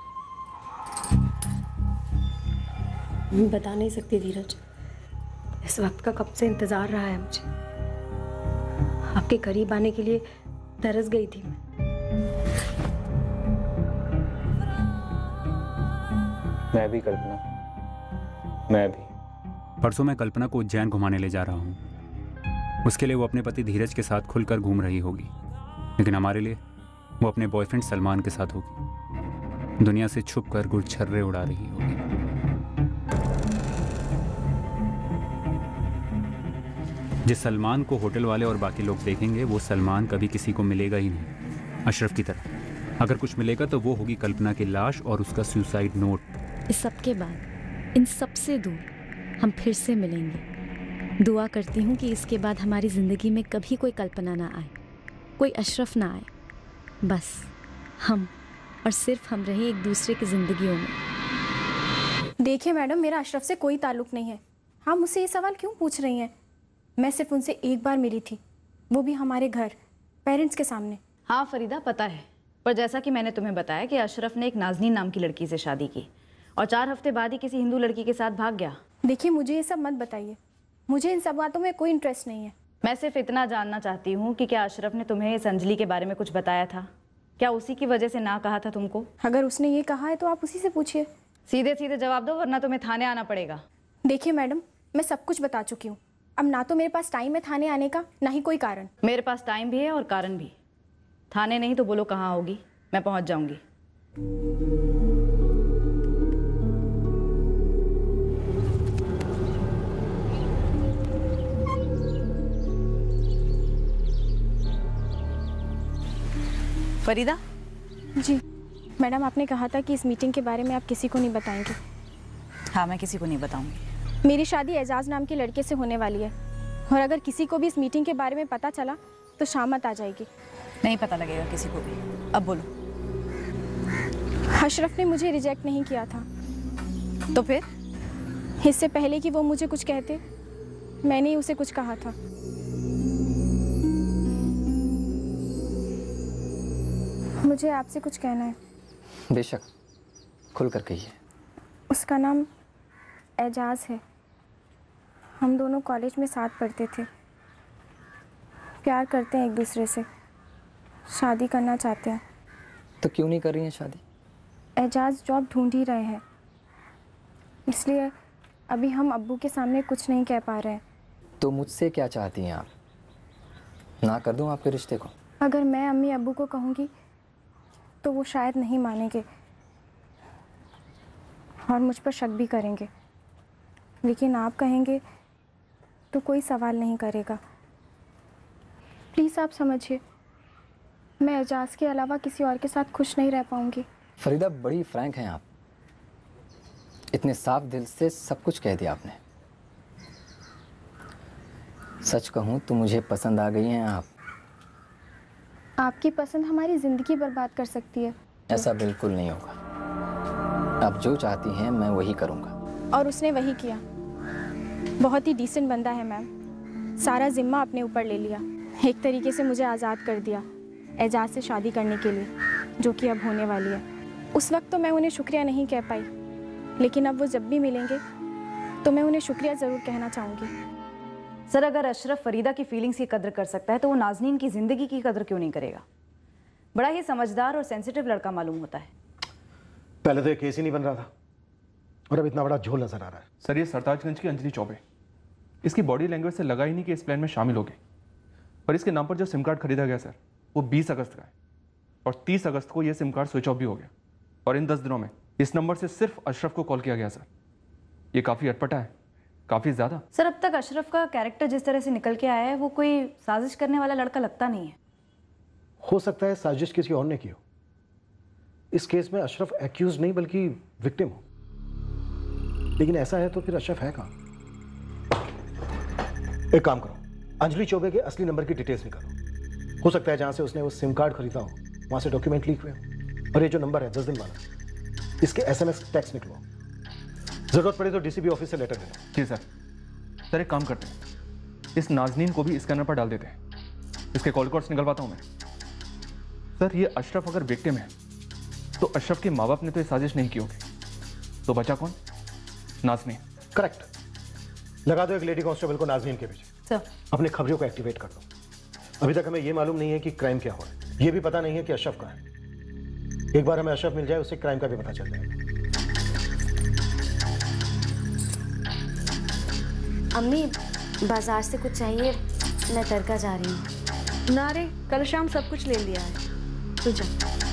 Speaker 17: मैं बता नहीं सकती धीरज, इस वक्त का कब से इंतजार रहा है मुझे। आपके करीब आने के लिए तरस गई थी मैं।
Speaker 8: मैं भी कल्पना, मैं भी। परसों मैं कल्पना को उज्जैन घुमाने ले जा रहा हूँ। उसके लिए वो अपने पति धीरज के साथ खुलकर घूम रही होगी, लेकिन हमारे लिए वो अपने बॉयफ्रेंड सलमान के साथ होगी, दुनिया से छुप कर गुरछर्रे उड़ा रही होगी। जिस सलमान को होटल वाले और बाकी लोग देखेंगे, वो सलमान कभी किसी को मिलेगा ही नहीं, अशरफ की तरह। अगर कुछ मिलेगा तो वो होगी कल्पना की लाश और उसका सुसाइड नोट।
Speaker 6: इस सब के बाद, इन सब से दूर हम फिर से मिलेंगे। दुआ करती हूँ कि इसके बाद हमारी ज़िंदगी में कभी कोई कल्पना ना आए, कोई अशरफ ना आए, बस हम और सिर्फ हम रहे एक दूसरे की ज़िंदगियों में।
Speaker 18: देखिए मैडम, मेरा अशरफ से कोई ताल्लुक नहीं है। आप मुझसे ये सवाल क्यों पूछ रही हैं? मैं सिर्फ उनसे एक बार मिली थी, वो भी हमारे घर, पेरेंट्स के सामने।
Speaker 9: हाँ फरीदा, पता है, पर जैसा कि मैंने तुम्हें बताया कि अशरफ ने एक नाजनीन नाम की लड़की से शादी की और चार हफ्ते बाद ही किसी हिंदू लड़की के साथ भाग गया।
Speaker 18: देखिए, मुझे ये सब मत बताइए, मुझे इन सब बातों में कोई इंटरेस्ट नहीं है।
Speaker 9: मैं सिर्फ इतना जानना चाहती हूँ कि क्या अशरफ ने तुम्हें इस अंजलि के बारे में कुछ बताया था? क्या उसी की वजह से ना कहा था तुमको?
Speaker 18: अगर उसने ये कहा है तो आप उसी से पूछिए।
Speaker 9: सीधे सीधे जवाब दो, वरना तुम्हें थाने आना पड़ेगा।
Speaker 18: देखिए मैडम, मैं सब कुछ बता चुकी हूँ। अब ना तो मेरे पास टाइम है थाने आने का, ना ही कोई कारण।
Speaker 9: मेरे पास टाइम भी है और कारण भी। थाने नहीं तो बोलो कहाँ होगी, मैं पहुँच जाऊंगी। फरीदा।
Speaker 18: जी मैडम, आपने कहा था कि इस मीटिंग के बारे में आप किसी को नहीं बताएंगे।
Speaker 9: हाँ, मैं किसी को नहीं बताऊंगी।
Speaker 18: मेरी शादी एजाज नाम के लड़के से होने वाली है, और अगर किसी को भी इस मीटिंग के बारे में पता चला तो शामत आ जाएगी।
Speaker 9: नहीं पता लगेगा किसी को भी। अब बोलो।
Speaker 18: अशरफ ने मुझे रिजेक्ट नहीं किया था।
Speaker 9: तो फिर?
Speaker 18: इससे पहले कि वो मुझे कुछ कहते, मैंने ही उसे कुछ कहा था। मुझे आपसे कुछ कहना है।
Speaker 12: बेशक, खुल कर कहिए।
Speaker 18: उसका नाम एजाज है। हम दोनों कॉलेज में साथ पढ़ते थे, प्यार करते हैं एक दूसरे से, शादी करना चाहते हैं।
Speaker 12: तो क्यों नहीं कर रही हैं शादी?
Speaker 18: एजाज जॉब ढूंढ ही रहे हैं, इसलिए अभी हम अब्बू के सामने कुछ नहीं कह पा रहे हैं।
Speaker 12: तो मुझसे क्या चाहती हैं आप? ना कर दूं आपके रिश्ते को?
Speaker 18: अगर मैं अम्मी अब्बू को कहूँगी तो वो शायद नहीं मानेंगे और मुझ पर शक भी करेंगे, लेकिन आप कहेंगे तो कोई सवाल नहीं करेगा। प्लीज़ आप समझिए, मैं एजाज के अलावा किसी और के साथ खुश नहीं रह पाऊँगी।
Speaker 12: फरीदा, बड़ी फ्रैंक हैं आप। इतने साफ दिल से सब कुछ कह दिया आपने। सच कहूँ तो मुझे पसंद आ गई हैं आप।
Speaker 18: आपकी पसंद हमारी ज़िंदगी बर्बाद कर सकती है।
Speaker 12: ऐसा बिल्कुल नहीं होगा। आप जो चाहती हैं मैं वही करूँगा।
Speaker 18: और उसने वही किया। बहुत ही डिसेंट बंदा है मैम, सारा जिम्मा अपने ऊपर ले लिया, एक तरीके से मुझे आज़ाद कर दिया एजाज से शादी करने के लिए, जो कि अब होने वाली है। उस वक्त तो मैं उन्हें शुक्रिया नहीं कह पाई, लेकिन अब वो जब भी मिलेंगे तो मैं उन्हें शुक्रिया ज़रूर कहना चाहूँगी।
Speaker 9: सर, अगर अशरफ फरीदा की फीलिंग्स की कदर कर सकता है तो वो नाज़नीन की ज़िंदगी की कदर क्यों नहीं करेगा? बड़ा ही समझदार और सेंसिटिव लड़का मालूम होता है।
Speaker 11: पहले तो ये केस ही नहीं बन रहा था और अब इतना बड़ा झोल नजर आ रहा है।
Speaker 10: सर, ये सरताजगंज की अंजलि चौबे, इसकी बॉडी लैंग्वेज से लगा ही नहीं कि इस प्लान में शामिल हो गई। पर इसके नाम पर जो सिम कार्ड खरीदा गया सर, वो बीस अगस्त का है और तीस अगस्त को ये सिम कार्ड स्विच ऑफ भी हो गया। और इन दस दिनों में इस नंबर से सिर्फ अशरफ को कॉल किया गया सर। ये काफ़ी अटपटा है, काफ़ी ज़्यादा।
Speaker 9: सर, अब तक अशरफ का कैरेक्टर जिस तरह से निकल के आया है वो कोई साजिश करने वाला लड़का लगता नहीं है।
Speaker 11: हो सकता है साजिश किसी और ने की हो। इस केस में अशरफ एक्यूज नहीं बल्कि विक्टिम हो, लेकिन ऐसा है तो फिर अशरफ है कहाँ? एक काम करो, अंजलि चौबे के असली नंबर की डिटेल्स निकालो। हो सकता है जहां से उसने वो सिम कार्ड खरीदा हो वहां से डॉक्यूमेंट लीक हुए हो। और ये जो नंबर है दस दिन वाला, इसके एसएमएस टेक्स्ट निकलो। जरूरत पड़े तो डीसीपी ऑफिस से लेटर ले लो।
Speaker 10: जी सर। सर, एक काम करते हैं, इस नाज़नीन को भी स्कैनर पर डाल देते हैं। इसके कॉल कोड्स निकलवाता हूं मैं। सर, ये अशरफ अगर विक्टिम है तो अशरफ के माँ बाप ने तो ये साजिश नहीं की होगी, तो बचा कौन? नाज़नीन।
Speaker 11: करेक्ट। लगा दो एक लेडी कांस्टेबल को नाज़नीन के पीछे।
Speaker 9: सर,
Speaker 11: अपने खबरों को एक्टिवेट कर दो। अभी तक हमें यह मालूम नहीं है कि क्राइम क्या हुआ है, यह भी पता नहीं है कि अशरफ कहाँ है। एक बार हमें अशरफ मिल जाए उससे क्राइम का भी पता चल जाएगा।
Speaker 6: अम्मी, बाजार से कुछ चाहिए? मैं दरगाह जा रही हूँ।
Speaker 4: ना रे, कल शाम सब कुछ ले लिया है, तू जा।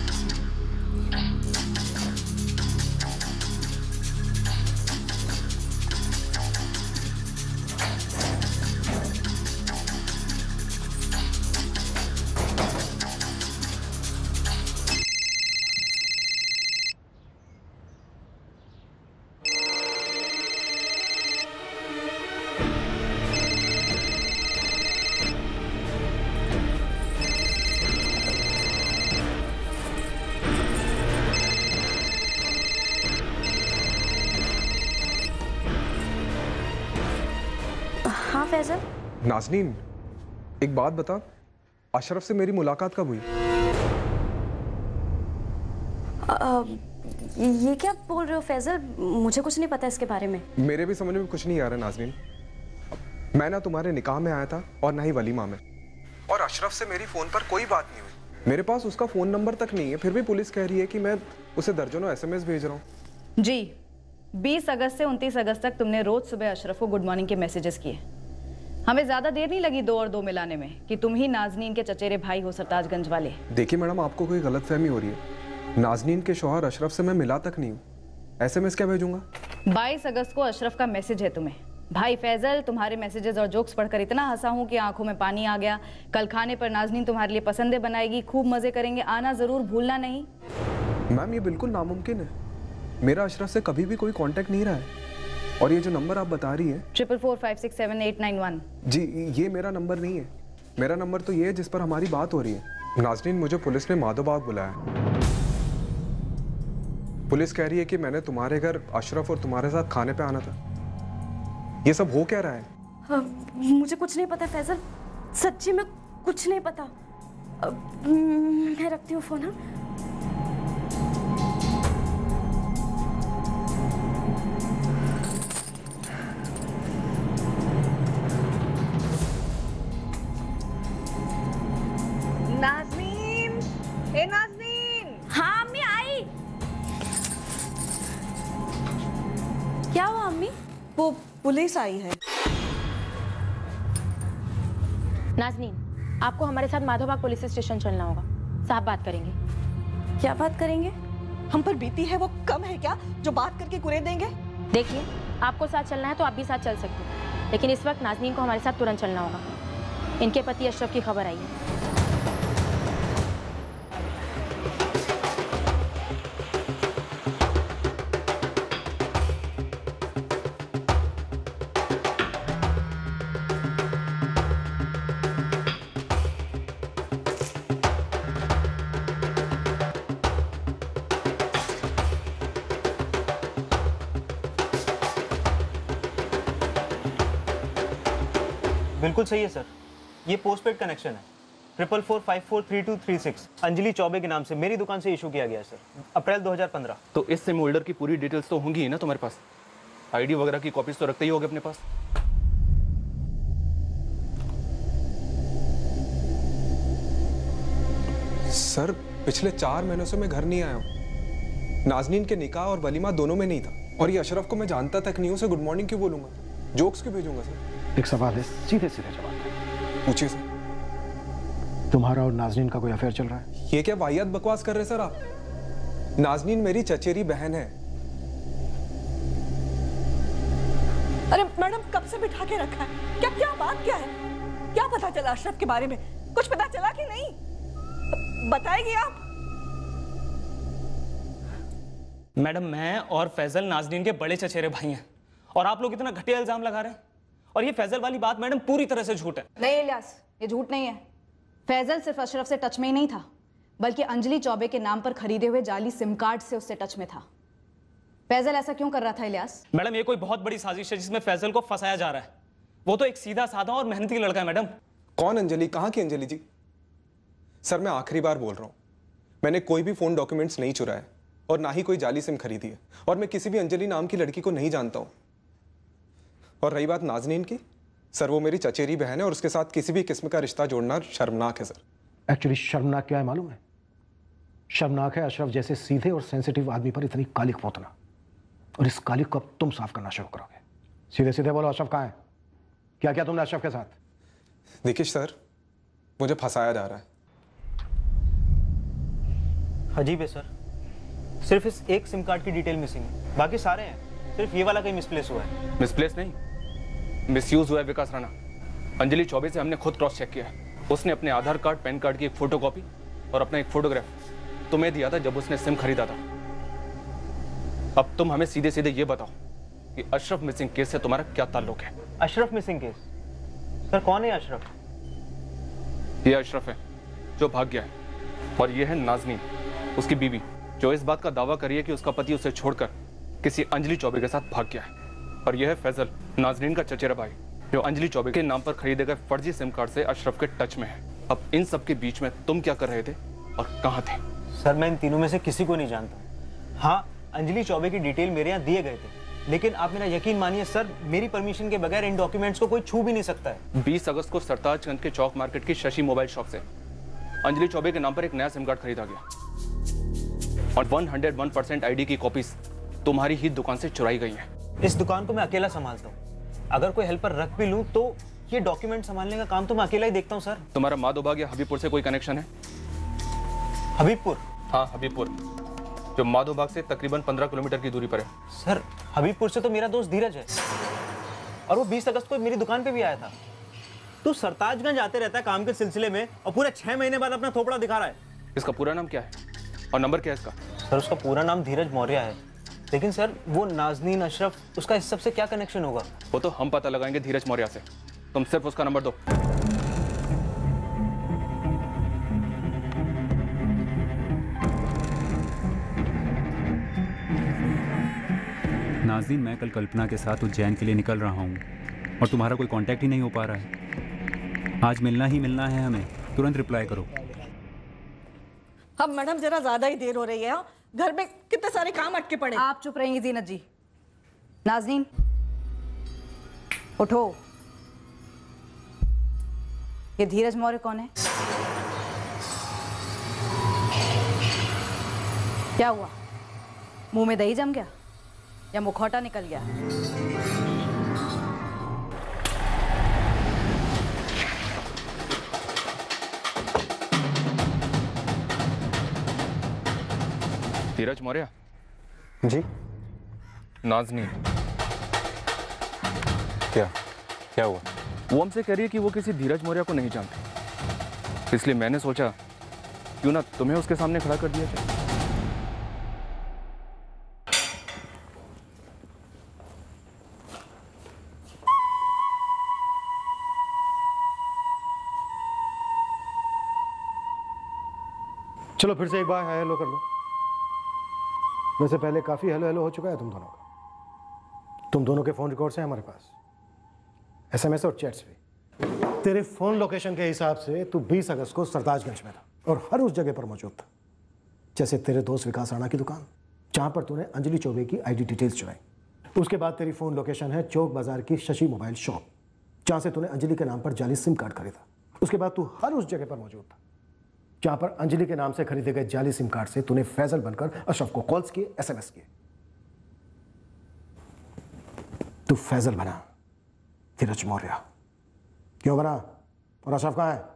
Speaker 6: फैजल।
Speaker 14: नाज़नीन, एक बात बता, अशरफ से मेरी मुलाकात कब हुई?
Speaker 6: आ, ये क्या बोल रहे हो फैजल? मुझे कुछ नहीं पता इसके बारे में।
Speaker 14: मेरे भी समझ में कुछ नहीं आ रहा नाज़नीन। मैं ना तुम्हारे निकाह में आया था और ना ही वलीमा में, और अशरफ से मेरी फोन पर कोई बात नहीं हुई। मेरे पास उसका फोन नंबर तक नहीं है, फिर भी पुलिस कह रही है कि मैं उसे दर्जनों एसएमएस भेज रहा हूँ।
Speaker 9: जी, बीस अगस्त से उनतीस अगस्त तक तुमने रोज सुबह अशरफ को गुड मॉर्निंग के मैसेजेस किए। हमें ज्यादा देर नहीं लगी दो और दो मिलाने में कि तुम ही नाज़नीन के चचेरे भाई हो सरताजगंज वाले।
Speaker 14: देखिए मैडम, आपको कोई गलतफहमी हो रही है। नाज़नीन के शौहर अशरफ से मैं मिला तक नहीं हूँ, एसएमएस क्या भेजूंगा?
Speaker 9: बाईस अगस्त को अशरफ का मैसेज है तुम्हें, भाई फैजल तुम्हारे मैसेजेस और जोक्स पढ़कर इतना हंसा हूँ कि आंखों में पानी आ गया। कल खाने पर नाज़नीन तुम्हारे लिए पसंदे बनाएगी, खूब मजे करेंगे, आना जरूर भूलना नहीं।
Speaker 14: मैम, ये बिल्कुल नामुमकिन है। मेरा अशरफ से कभी भी कोई कांटेक्ट नहीं रहा है। और ये जो नंबर आप बता रही हैं
Speaker 9: triple four five six seven eight nine one,
Speaker 14: जी, ये मेरा नंबर नहीं है। मेरा नंबर तो ये है जिस पर हमारी बात हो रही है। नाज़नीन, मुझे पुलिस ने माधोबाग बुलाया। पुलिस कह रही है कि मैंने तुम्हारे घर अशरफ और तुम्हारे साथ खाने पे आना था। ये सब हो क्या रहा है?
Speaker 6: आ, मुझे कुछ नहीं पता फैजल, सच्ची में कुछ नहीं पता। आ, मैं रखती हूँ फोन। हाँ,
Speaker 4: क्या हुआ अम्मी? वो पुलिस आई है।
Speaker 19: नाज़नीन, आपको हमारे साथ माधोबाग पुलिस स्टेशन चलना होगा। साहब बात करेंगे।
Speaker 4: क्या बात करेंगे? हम पर बीती है वो कम है क्या जो बात करके कुरे देंगे?
Speaker 19: देखिए, आपको साथ चलना है तो आप भी साथ चल सकते हैं, लेकिन इस वक्त नाज़नीन को हमारे साथ तुरंत चलना होगा। इनके पति अशरफ की खबर आई है।
Speaker 20: बिल्कुल सही है सर, ये पोस्टपेड कनेक्शन है। Triple four five four three two three six Anjali Chaubey के नाम से मेरी दुकान से इशू किया गया है सर, अप्रैल दो हज़ार पंद्रह।
Speaker 10: तो इस सिम होल्डर की पूरी डिटेल्स तो होंगी ही ना तुम्हारे पास? आईडी वगैरह की कॉपीज तो रखते ही होगे अपने पास।
Speaker 14: सर पिछले चार महीनों से मैं घर नहीं आया हूँ। नाज़नीन के निकाह और वलीमा दोनों में नहीं था, और ये अशरफ को मैं जानता तक नहीं हूँ, उसे गुड मॉर्निंग क्यों बोलूंगा, जोक्स क्यों भेजूंगा सर?
Speaker 11: एक सवाल है, सीधे सीधे जवाब
Speaker 14: पूछिए सर।
Speaker 11: तुम्हारा और नाज़नीन का कोई अफेयर चल रहा है?
Speaker 14: ये क्या वाहियात बकवास कर रहे सर आप? नाज़नीन मेरी चचेरी बहन है।
Speaker 4: अरे मैडम, कब से बिठा के रखा है? क्या क्या बात क्या है? क्या पता चला अशरफ के बारे में? कुछ पता चला कि नहीं? बताएगी आप?
Speaker 5: मैडम, मैं और फैजल नाज़नीन के बड़े चचेरे भाई हैं, और आप लोग इतना घटिया इल्जाम लगा रहे हैं। और ये फैजल वाली बात मैडम पूरी तरह से झूठ है।
Speaker 9: नहीं इलियास, ये झूठ नहीं है। फैजल सिर्फ अशरफ से टच में ही नहीं था, बल्कि अंजलि चौबे के नाम पर खरीदे हुए जाली सिम कार्ड से उससे टच में था। फैजल ऐसा क्यों कर रहा था इलियास?
Speaker 5: मैडम, ये कोई बहुत बड़ी साजिश है जिसमें फैजल को फंसाया जा रहा है। वो तो एक सीधा साधा और मेहनती लड़का है मैडम।
Speaker 14: कौन अंजलि? कहाँ की अंजलि जी? सर मैं आखिरी बार बोल रहा हूँ, मैंने कोई भी फोन डॉक्यूमेंट्स नहीं चुराए और ना ही कोई जाली सिम खरीदी है, और मैं किसी भी अंजलि नाम की लड़की को नहीं जानता हूँ। और रही बात नाज़नीन की, सर वो मेरी चचेरी बहन है और उसके साथ किसी भी किस्म का रिश्ता जोड़ना शर्मनाक है सर।
Speaker 11: एक्चुअली शर्मनाक क्या है मालूम है? शर्मनाक है अशरफ जैसे सीधे और सेंसिटिव आदमी पर इतनी कालिक पोतना, और इस कालिक को अब तुम साफ करना शुरू करोगे। सीधे सीधे बोलो, अशरफ कहाँ है? क्या क्या तुमने अशरफ के साथ?
Speaker 14: देखिए सर, मुझे फंसाया जा रहा है।
Speaker 20: अजीब है सर, सिर्फ इस एक सिम कार्ड की डिटेल मिसिंग है, बाकी सारे हैं, सिर्फ ये वाला कहीं मिसप्लेस हुआ है।
Speaker 10: मिसप्लेस नहीं, मिसयूज हुआ है विकास राणा। अंजलि चौबे से हमने खुद क्रॉस चेक किया है। उसने अपने आधार कार्ड, पैन कार्ड की एक फोटोकॉपी और अपना एक फोटोग्राफ तुम्हें दिया था जब उसने सिम खरीदा था। अब तुम हमें सीधे सीधे ये बताओ कि अशरफ मिसिंग केस से तुम्हारा क्या ताल्लुक है?
Speaker 20: Ashraf missing case? सर कौन है अशरफ?
Speaker 10: ये अशरफ है जो भाग गया है, और ये है नाज़नीन, उसकी बीवी, जो इस बात का दावा करी है कि उसका पति उसे छोड़कर किसी अंजलि चौबे के साथ भाग गया है। और यह है फैजल, नाज़नीन का चचेरा भाई, जो अंजलि चौबे के नाम पर खरीदे गए फर्जी सिम कार्ड से अशरफ के टच में है। अब इन सब के बीच में तुम क्या कर रहे थे और कहाँ थे?
Speaker 20: सर मैं इन तीनों में से किसी को नहीं जानता। हाँ, अंजलि चौबे की डिटेल मेरे यहाँ दिए गए थे, लेकिन आप मेरा यकीन मानिए सर, मेरी परमिशन के बगैर इन डॉक्यूमेंट्स को कोई छू भी नहीं सकता है।
Speaker 10: बीस अगस्त को सरताजगंज के चौक मार्केट की शशि मोबाइल शॉप से अंजलि चौबे के नाम पर एक नया सिम कार्ड खरीदा गया, और एक सौ एक परसेंट आईडी की कॉपीज तुम्हारी ही दुकान से चुराई गई हैं।
Speaker 20: इस दुकान को मैं अकेला संभालता हूँ, अगर कोई हेल्पर रख भी लूँ तो ये डॉक्यूमेंट संभालने का काम तो मैं अकेला ही देखता हूँ सर।
Speaker 10: तुम्हारा माधोबाग या हबीबपुर से कोई कनेक्शन है?
Speaker 20: हबीबपुर?
Speaker 10: हाँ हबीबपुर, जो माधोबाग से तकरीबन पंद्रह किलोमीटर की दूरी पर है।
Speaker 20: सर हबीबपुर से तो मेरा दोस्त धीरज है, और वो बीस अगस्त को मेरी दुकान पे भी आया था। तो सरताजगंज आते रहता है काम के सिलसिले में, और पूरे छह महीने बाद अपना थोपड़ा दिखा रहा है।
Speaker 10: इसका पूरा नाम क्या है और नंबर क्या है इसका?
Speaker 20: सर उसका पूरा नाम धीरज मौर्य है, लेकिन सर वो नाज़नीन अशरफ, उसका इस सब से क्या कनेक्शन होगा?
Speaker 10: वो तो हम पता लगाएंगे धीरज मौर्य से, तुम सिर्फ उसका नंबर दो।
Speaker 8: नाज़नीन, मैं कल कल्पना के साथ उज्जैन के लिए निकल रहा हूँ और तुम्हारा कोई कांटेक्ट ही नहीं हो पा रहा है। आज मिलना ही मिलना है हमें, तुरंत रिप्लाई करो।
Speaker 4: अब मैडम जरा ज्यादा ही देर हो रही है, घर में कितने सारे काम अटके पड़े।
Speaker 9: आप चुप रहेंगी जीनत जी। नाज़नीन उठो। ये धीरज मौर्य कौन है? क्या हुआ, मुंह में दही जम गया?
Speaker 4: या मुखौटा निकल गया?
Speaker 10: धीरज मौर्य।
Speaker 15: जी।
Speaker 10: नाज़नीन।
Speaker 8: क्या क्या हुआ?
Speaker 10: वो हमसे कह रही है कि वो किसी धीरज मौर्य को नहीं जानती, इसलिए मैंने सोचा क्यों ना तुम्हें उसके सामने खड़ा कर दिया जाए।
Speaker 11: चलो फिर से एक बार हाय हेलो कर लो। वैसे पहले काफी हेलो हेलो हो चुका है तुम दोनों का। तुम दोनों के फोन रिकॉर्ड्स हैं हमारे पास, एसएमएस और चैट्स भी। तेरे फोन लोकेशन के हिसाब से तू बीस अगस्त को सरताजगंज में था और हर उस जगह पर मौजूद था, जैसे तेरे दोस्त विकास राणा की दुकान, जहां पर तूने अंजलि चौबे की आईडी डिटेल्स चुराई। उसके बाद तेरी फोन लोकेशन है चौक बाजार की शशि मोबाइल शॉप, जहां से तूने अंजलि के नाम पर जाली सिम कार्ड खरीदा। उसके बाद तू हर उस जगह पर मौजूद था जहां पर अंजलि के नाम से खरीदे गए जाली सिम कार्ड से तूने फैजल बनकर अशरफ को कॉल्स किए, एसएमएस किए। तू फैजल बना धीरज मौर्य। क्यों बना? और अशरफ कहां है?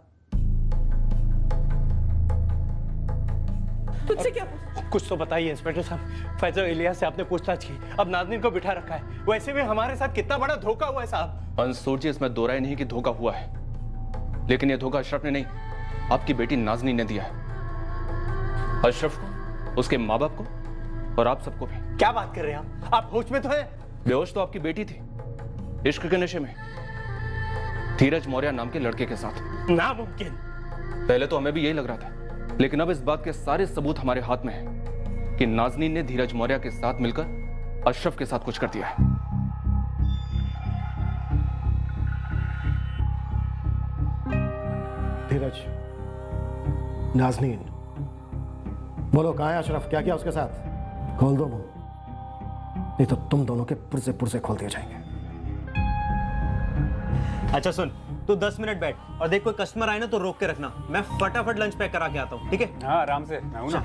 Speaker 1: तुझसे क्या कुछ तो बताइए इंस्पेक्टर साहब। फैजल इलियास से आपने पूछताछ की, अब नाज़नीन को बिठा रखा है। वैसे भी हमारे साथ कितना बड़ा धोखा हुआ है साहब।
Speaker 10: मंसूर जी, इसमें दो राय नहीं कि धोखा हुआ है, लेकिन यह धोखा अशरफ ने नहीं, आपकी बेटी नाज़नीन ने दिया है। अशरफ को, उसके माँ बाप को और आप सबको भी।
Speaker 1: क्या बात कर रहे हैं आप? आप होश में तो हैं?
Speaker 10: बेहोश तो आपकी बेटी थी, इश्क के नशे में, धीरज मौर्य नाम के लड़के के साथ।
Speaker 1: नामुमकिन।
Speaker 10: पहले तो हमें भी यही लग रहा था, लेकिन अब इस बात के सारे सबूत हमारे हाथ में हैं कि नाज़नीन ने धीरज मौर्य के साथ मिलकर अशरफ के साथ कुछ कर दिया है।
Speaker 11: धीरज, नाज़नीन, बोलो कहां है अशरफ? क्या किया उसके साथ? खोल दो मुंह, नहीं तो तुम दोनों के पुर्जे पुर्जे खोल दिए जाएंगे।
Speaker 20: अच्छा सुन, तू दस मिनट बैठ और देख कोई कस्टमर आए ना तो रोक के रखना, मैं फटाफट लंच पैक करा के आता हूँ, ठीक है?
Speaker 8: हाँ आराम से, मैं हूं ना।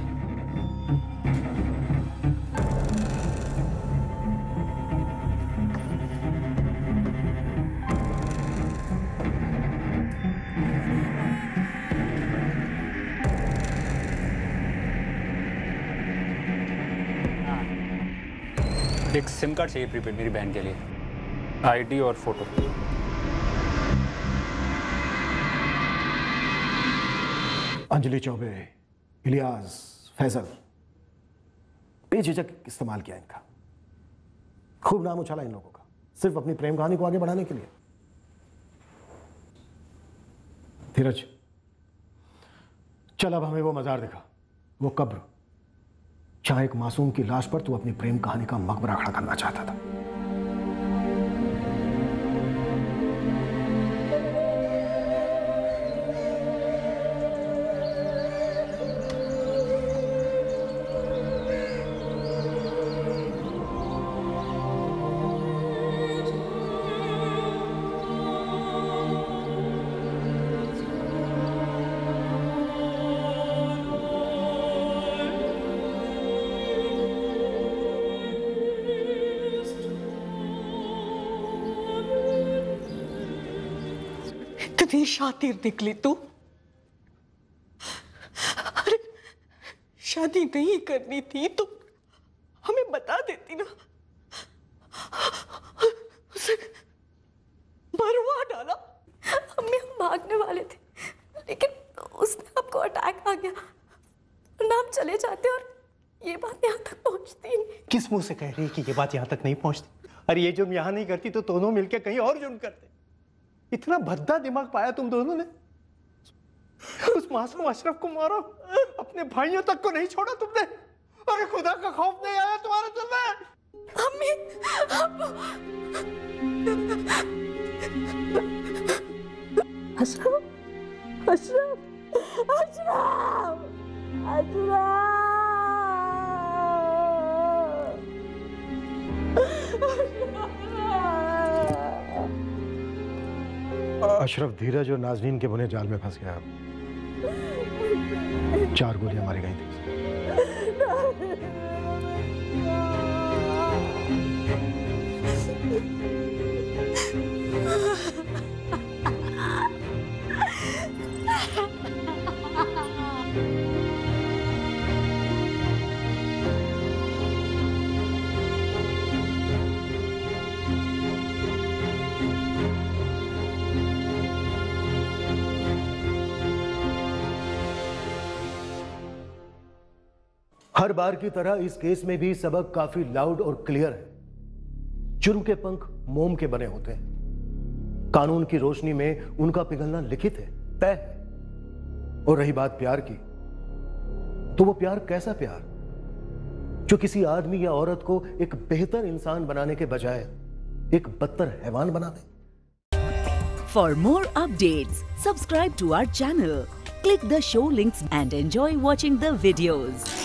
Speaker 8: एक सिम कार्ड चाहिए प्रीपेड मेरी बहन के लिए, आईडी और फोटो।
Speaker 11: अंजलि चौबे, इलियास, फैजल, बेझिझक इस्तेमाल किया इनका। खूब नाम उछाला इन लोगों का, सिर्फ अपनी प्रेम कहानी को आगे बढ़ाने के लिए। धीरज, चल अब हमें वो मजार दिखा, वो कब्र जहां एक मासूम की लाश पर तू अपनी प्रेम कहानी का मकबरा खड़ा करना चाहता था।
Speaker 4: इतनी शातिर निकली तू। अरे शादी नहीं करनी थी तो हमें बता देती ना, उसे मरवा डाला।
Speaker 17: अम्मी हम भागने वाले थे, लेकिन उसने आपको अटैक आ गया और हम चले जाते और ये बात यहाँ तक पहुँचती नहीं।
Speaker 1: किस मुंह से कह रही है कि ये बात यहाँ तक नहीं पहुँचती? अरे ये जुर्म यहाँ नहीं करती तो दोनों मिलकर कहीं और जुर्म करते। इतना भद्दा दिमाग पाया तुम दोनों ने। उस मासूम अशरफ को मारो, अपने भाइयों तक को नहीं छोड़ा तुमने। अरे खुदा का खौफ नहीं आया तुम्हारे दिल में?
Speaker 17: अम्मी, अशरफ, अशरफ, अशरफ,
Speaker 11: अशरफ धीरज और नाज़नीन के बुने जाल में फंस गया। चार गोलियां मारी गई थी। हर बार की तरह इस केस में भी सबक काफी लाउड और क्लियर है। जुर्म के पंख मोम के बने होते हैं। कानून की रोशनी में उनका पिघलना लिखित है, तय है। और रही बात प्यार की, तो वो प्यार कैसा प्यार जो किसी आदमी या औरत को एक बेहतर इंसान बनाने के बजाय एक बदतर हैवान बना दे।
Speaker 21: For more updates, subscribe to our channel, click the show links and enjoy watching the videos.